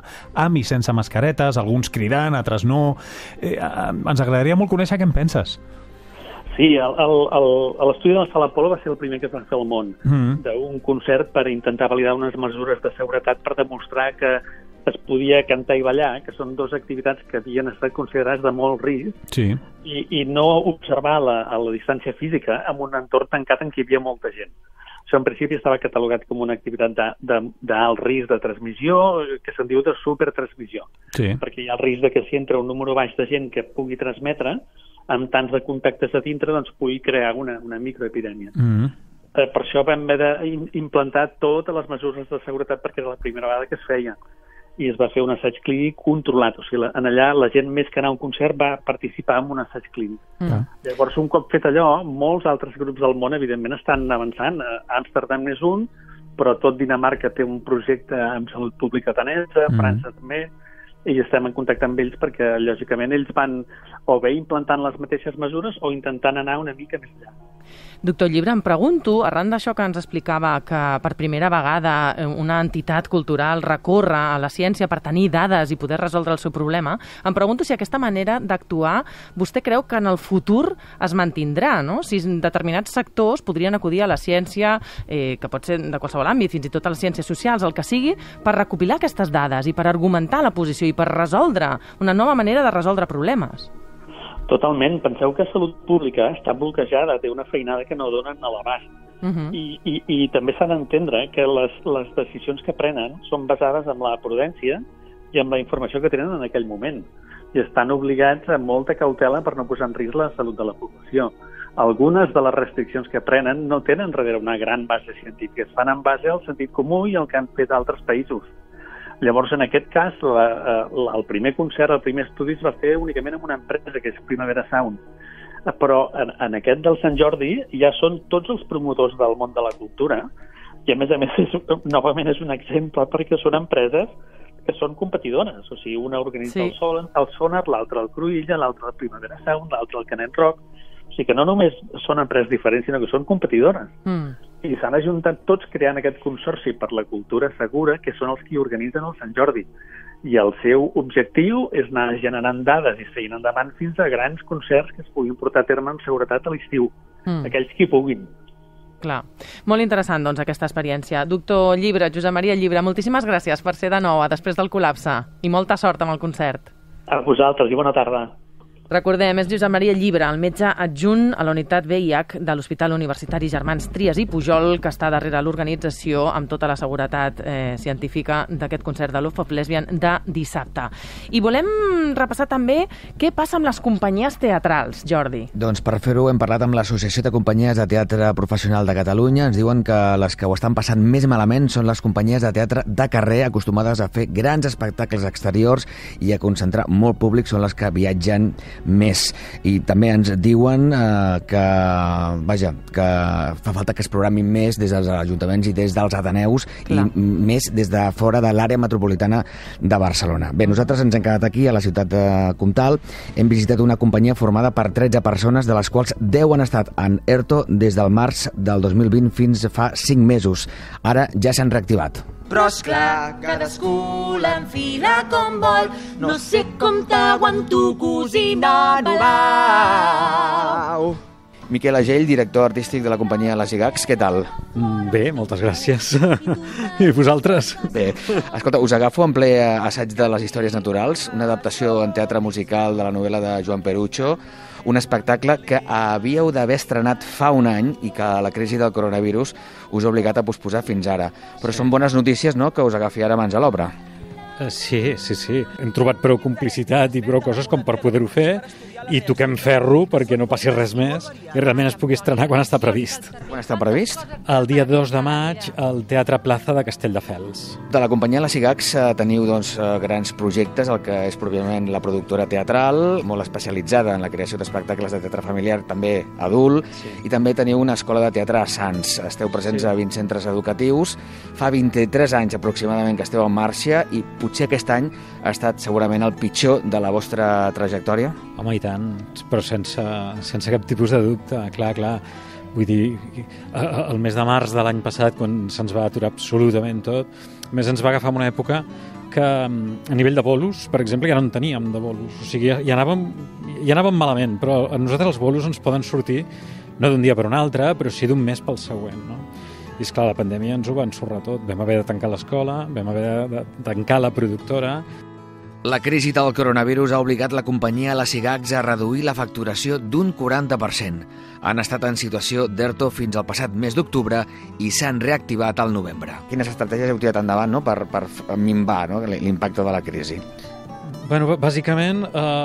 i sense mascaretes, alguns cridant, altres no. Ens agradaria molt conèixer què en penses. Sí, l'estudi de la Sala Apolo va ser el primer que es va fer al món, d'un concert per intentar validar unes mesures de seguretat per demostrar que es podia cantar i ballar, que són 2 activitats que havien estat considerades de molt risc, i no observar la distància física en un entorn tancat en què hi havia molta gent. Això en principi estava catalogat com una activitat d'alt risc de transmissió, que se'n diu de supertransmissió, perquè hi ha el risc de que si entra un número baix de gent que pugui transmetre, amb tants de contactes a dintre, doncs pugui crear una microepidèmia. Per això vam haver d'implantar totes les mesures de seguretat perquè era la primera vegada que es feia, i es va fer un assaig clínic controlat. O sigui, allà la gent més que anar a un concert va participar en un assaig clínic. Llavors, un cop fet allò, molts altres grups del món, evidentment, estan avançant. Amsterdam és un, però tot Dinamarca té un projecte amb salut pública danesa, França també, i estem en contacte amb ells perquè, lògicament, ells van o bé implantant les mateixes mesures o intentant anar una mica més allà. Doctor Llibre, em pregunto, arran d'això que ens explicava, que per primera vegada una entitat cultural recorre a la ciència per tenir dades i poder resoldre el seu problema, em pregunto si aquesta manera d'actuar vostè creu que en el futur es mantindrà, no? Si determinats sectors podrien acudir a la ciència, que pot ser de qualsevol àmbit, fins i tot a les ciències socials, el que sigui, per recopilar aquestes dades i per argumentar la posició i per resoldre una nova manera de resoldre problemes. Totalment. Penseu que Salut Pública està bloquejada, té una feinada que no donen a l'abast. I també s'ha d'entendre que les decisions que prenen són basades en la prudència i en la informació que tenen en aquell moment. I estan obligats a molta cautela per no posar en risc la salut de la població. Algunes de les restriccions que prenen no tenen darrere una gran base científica, es fan en base al sentit comú i al que han fet altres països. Llavors, en aquest cas, el primer concert, el primer estudi es va fer únicament amb una empresa, que és Primavera Sound. Però en aquest del Sant Jordi ja són tots els promotors del món de la cultura, i a més, novament és un exemple perquè són empreses que són competidores. O sigui, una organitza el Sonar, l'altra el Cruïlla, l'altra el Primavera Sound, l'altra el Canet Rock. O sigui que no només són empreses diferents, sinó que són competidores. I s'han ajuntat tots creant aquest consorci per la cultura segura, que són els que organitzen el Sant Jordi. I el seu objectiu és anar generant dades i seguint endavant fins a grans concerts que es puguin portar a terme amb seguretat a l'estiu. Aquells qui puguin. Clar. Molt interessant, doncs, aquesta experiència. Doctor Llibre, Josep Maria Llibre, moltíssimes gràcies per ser de nou a Després del col·lapse i molta sort amb el concert. A vosaltres i bona tarda. Recordem, és Josep Maria Llibre, el metge adjunt a la unitat VIH de l'Hospital Universitari Germans Trias i Pujol, que està darrere l'organització amb tota la seguretat científica d'aquest concert de Love of Lesbian de dissabte. I volem repassar també què passa amb les companyies teatrals, Jordi. Doncs per fer-ho hem parlat amb l'Associació de Companyies de Teatre Professional de Catalunya. Ens diuen que les que ho estan passant més malament són les companyies de teatre de carrer, acostumades a fer grans espectacles exteriors i a concentrar molt públic, són les que viatgen més. I també ens diuen que fa falta que es programin més des dels ajuntaments i des dels ateneus i més des de fora de l'àrea metropolitana de Barcelona. Bé, nosaltres ens hem quedat aquí a la ciutat de Comtal. Hem visitat una companyia formada per 13 persones, de les quals 10 han estat en ERTO des del març del 2020 fins fa 5 mesos. Ara ja s'han reactivat. Però esclar, cadascú l'enfila com vol. No sé com t'aguanto, cosina Noulau. Miquel Agell, director artístic de la companyia Les Igacs, què tal? Bé, moltes gràcies. I vosaltres? Bé, escolta, us agafo en ple assaig de les històries naturals, una adaptació en teatre musical de la novel·la de Joan Perucho, un espectacle que havíeu d'haver estrenat fa un any i que la crisi del coronavirus us ha obligat a posposar fins ara. Però són bones notícies, no?, que us agafi ara mans a l'obra. Sí. Hem trobat prou complicitat i prou coses com per poder-ho fer i toquem ferro perquè no passi res més i realment es pugui estrenar quan està previst. Quan està previst? El dia 2 de maig al Teatre Plaza de Castelldefels. De la companyia Les Igacs teniu grans projectes, el que és pròpiament la productora teatral, molt especialitzada en la creació d'espectacles de teatre familiar, també adult, i també teniu una escola de teatre a Sants. Esteu presents a 20 centres educatius. Fa 23 anys aproximadament que esteu en marxa i potser aquest any ha estat segurament el pitjor de la vostra trajectòria? Home, i tant, però sense cap tipus de dubte, clar. Vull dir, el mes de març de l'any passat, quan se'ns va aturar absolutament tot, més ens va agafar en una època que a nivell de bolos, per exemple, ja no en teníem de bolos. O sigui, ja anàvem malament, però a nosaltres els bolos ens poden sortir no d'un dia per un altre, però sí d'un mes pel següent, no? I esclar, la pandèmia ens ho va ensorrar tot. Vam haver de tancar l'escola, vam haver de tancar la productora. La crisi del coronavirus ha obligat la companyia Les Igacs a reduir la facturació d'un 40%. Han estat en situació d'ERTO fins al passat mes d'octubre i s'han reactivat al novembre. Quines estratègies heu tirat endavant, no?, per minvar, no?, l'impacte de la crisi? Bueno, bàsicament,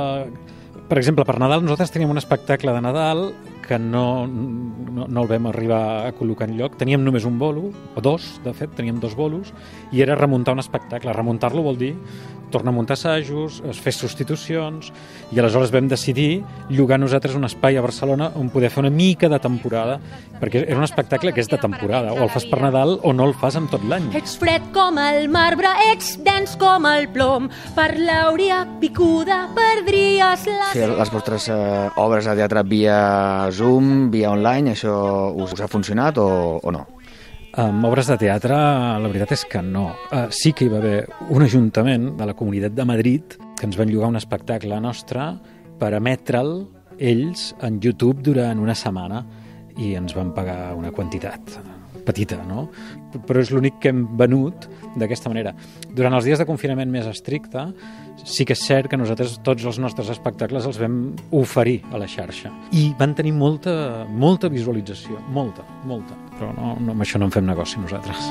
per exemple, per Nadal nosaltres teníem un espectacle de Nadal que no el vam arribar a col·locar enlloc. Teníem només un bolo, o dos, de fet, teníem 2 bolos, i era remuntar un espectacle. Remuntar-lo vol dir tornar a muntar assajos, fer substitucions, i aleshores vam decidir llogar nosaltres un espai a Barcelona on poder fer una mica de temporada, perquè era un espectacle que és de temporada, o el fas per Nadal o no el fas en tot l'any. Ets fred com el marbre, ets dens com el plom, per l'àurea picuda perdries la... Sí, les vostres obres de teatre via Zoom, via online, això us ha funcionat o no? Amb obres de teatre, la veritat és que no. Sí que hi va haver un ajuntament de la Comunitat de Madrid que ens van llogar un espectacle nostre per emetre'l ells en YouTube durant una setmana i ens van pagar una quantitat petita, no? Però és l'únic que hem venut d'aquesta manera. Durant els dies de confinament més estricte, sí que és cert que nosaltres tots els nostres espectacles els vam oferir a la xarxa. I van tenir molta visualització, molta. Però no, amb això no en fem negoci nosaltres.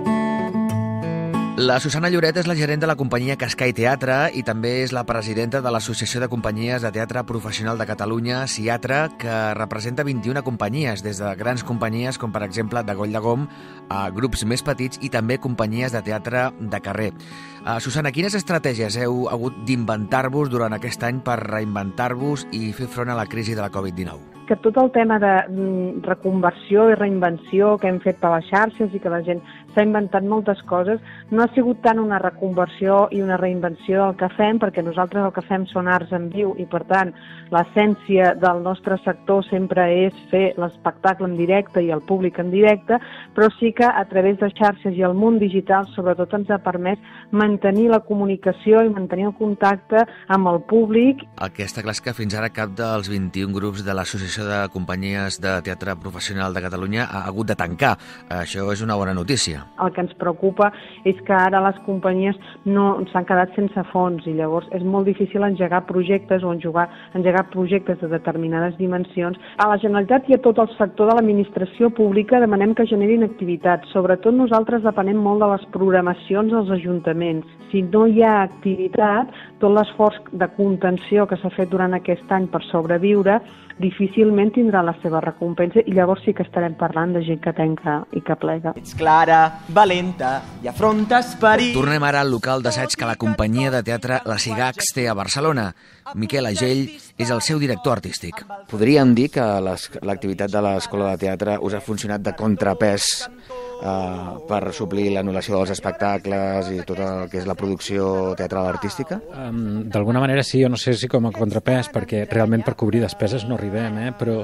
La Susana Lloret és la gerent de la companyia Cascai Teatre i també és la presidenta de l'Associació de Companyies de Teatre Professional de Catalunya, SIATRA, que representa 21 companyies, des de grans companyies com per exemple de Goll de Gom a grups més petits i també companyies de teatre de carrer. Susana, quines estratègies heu hagut d'inventar-vos durant aquest any per reinventar-vos i fer front a la crisi de la Covid-19? Que tot el tema de reconversió i reinvenció que hem fet per les xarxes i que la gent s'ha inventat moltes coses, no ha sigut tant una reconversió i una reinvenció del que fem, perquè nosaltres el que fem són arts en viu i, per tant, l'essència del nostre sector sempre és fer l'espectacle en directe i el públic en directe, però sí que a través de xarxes i el món digital sobretot ens ha permès mantenir la comunicació i mantenir el contacte amb el públic. El que està clar és que fins ara cap dels 21 grups de l'Associació de Companyies de Teatre Professional de Catalunya ha hagut de tancar. Això és una bona notícia. El que ens preocupa és que ara les companyies no s'han quedat sense fons i llavors és molt difícil engegar projectes o engegar projectes de determinades dimensions. A la Generalitat i a tot el sector de l'administració pública demanem que generin activitats. Sobretot nosaltres depenem molt de les programacions dels ajuntaments. Si no hi ha activitat, tot l'esforç de contenció que s'ha fet durant aquest any per sobreviure difícilment tindrà la seva recompensa i llavors sí que estarem parlant de gent que tanca i que plega. Ets clara, valenta i afrontes perill. Tornem ara al local d'assaig que la companyia de teatre La Sigax té a Barcelona. Miquel Agell és el seu director artístic. Podríem dir que l'activitat de l'Escola de Teatre us ha funcionat de contrapès per suplir l'anul·lació dels espectacles i tot el que és la producció teatral artística? D'alguna manera sí, jo no sé si com a contrapès, perquè realment per cobrir despeses no arribem, però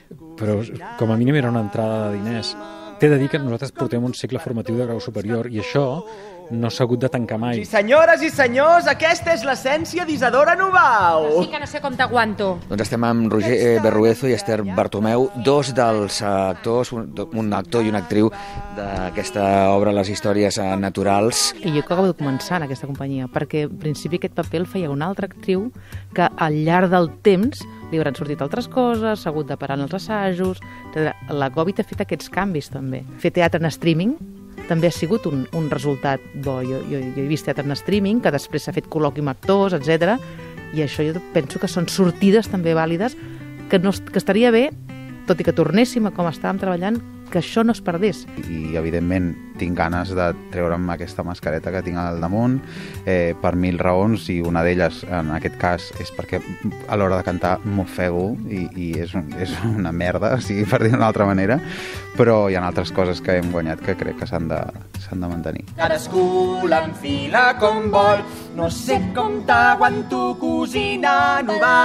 com a mínim era una entrada de diners. T'he de dir que nosaltres portem un cicle formatiu de grau superior i això no s'ha hagut de tancar mai. Sí, senyores i senyors, aquesta és l'essència d'Isadora Nubau. Sí que no sé com t'aguanto. Doncs estem amb Roger Berruezo i Esther Bartomeu, dos dels actors, un actor i una actriu d'aquesta obra Les històries naturals. I jo acabo de començar en aquesta companyia, perquè en principi aquest paper el feia una altra actriu que al llarg del temps li hauran sortit altres coses, s'ha hagut de parar en els assajos, etc. La Covid ha fet aquests canvis també. Fer teatre en streaming també ha sigut un resultat bo. Jo he vist teatre en streaming, que després s'ha fet col·loqui amb actors, etc. I això jo penso que són sortides també vàlides, que estaria bé, tot i que tornéssim a com estàvem treballant, que això no es perdés. I evidentment tinc ganes de treure'm aquesta mascareta que tinc al damunt per 1000 raons, i una d'elles en aquest cas és perquè a l'hora de cantar m'ofego i és una merda, per dir d'una altra manera, però hi ha altres coses que hem guanyat que crec que s'han de mantenir. Cadascú l'enfila com vol, no sé com t'aguanto, cosina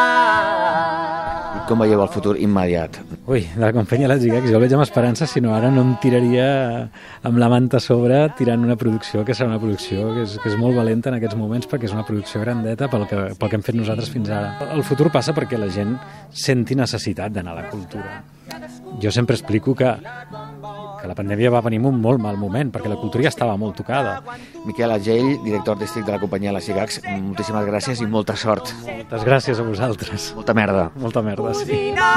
Nubau. Com veieu el futur immediat? Ui, de la companyia La Sigax jo el veig amb esperança, si no ara no em tiraria amb la manta a sobre tirant una producció que serà una producció que és molt valenta en aquests moments, perquè és una producció grandeta pel que hem fet nosaltres fins ara. El futur passa perquè la gent senti necessitat d'anar a la cultura. Jo sempre explico que la pandèmia va venir en un molt mal moment, perquè la cultura ja estava molt tocada. Miquel Agell, director artístic de la companyia La Sigax, moltíssimes gràcies i molta sort. Moltes gràcies a vosaltres. Molta merda. Molta merda, sí. Cosina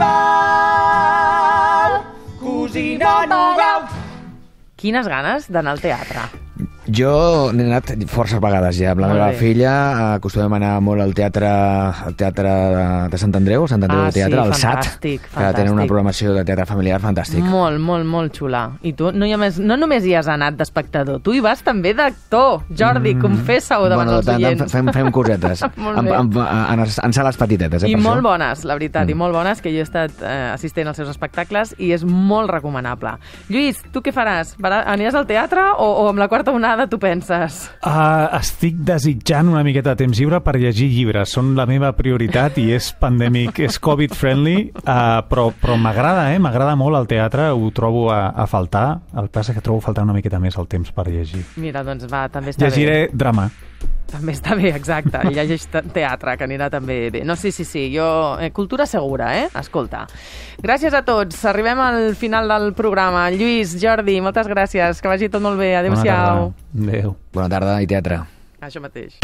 Nubau, cosina Nubau. Quines ganes d'anar al teatre. Jo n'he anat forces vegades ja. Amb la meva filla acostumem a anar molt al teatre de Sant Andreu de Teatre, al SAT, que tenen una programació de teatre familiar fantàstic. Molt, molt, molt xula. I tu no només hi has anat d'espectador, tu hi vas també d'actor. Jordi, confessa-ho davant els oients. Fem cosetes. En sales petitetes. I molt bones, la veritat, i molt bones, que jo he estat assistent als seus espectacles i és molt recomanable. Lluís, tu què faràs? Aniràs al teatre o amb la quarta onada tu penses? Estic desitjant una miqueta de temps lliure per llegir llibres. Són la meva prioritat i és pandèmic, és Covid-friendly, però m'agrada, m'agrada molt el teatre, ho trobo a faltar. El que passa és que trobo a faltar una miqueta més el temps per llegir. Mira, doncs va, també està bé. Llegiré drama. També està bé, exacte. I llegeix teatre, que anirà també bé. No, sí, jo... cultura segura, Escolta. Gràcies a tots. Arribem al final del programa. Lluís, Jordi, moltes gràcies. Que vagi tot molt bé. Adéu-siau. Adéu. Bona tarda i teatre. Això mateix.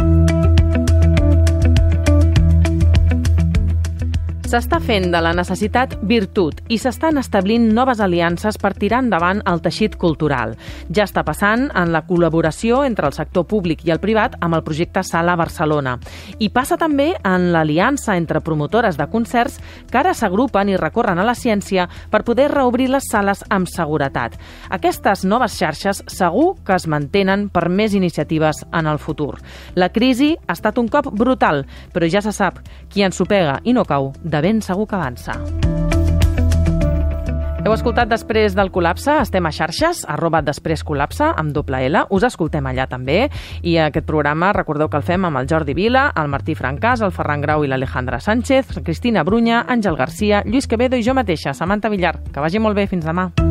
S'està fent de la necessitat virtut i s'estan establint noves aliances per tirar endavant el teixit cultural. Ja està passant en la col·laboració entre el sector públic i el privat amb el projecte Sala Barcelona. I passa també en l'aliança entre promotores de concerts que ara s'agrupen i recorren a la ciència per poder reobrir les sales amb seguretat. Aquestes noves xarxes segur que es mantenen per més iniciatives en el futur. La crisi ha estat un cop brutal, però ja se sap, qui ensopega i no cau, de ben segur que avança. Heu escoltat Després del col·lapse? Estem a xarxes, @DespresCol·lapse, amb doble L. Us escoltem allà també. I aquest programa, recordeu que el fem amb el Jordi Vila, el Martí Francàs, el Ferran Grau i l'Alejandra Sánchez, Cristina Brunya, Àngel Garcia, Lluís Quevedo i jo mateixa, Samantha Villar. Que vagi molt bé, fins demà.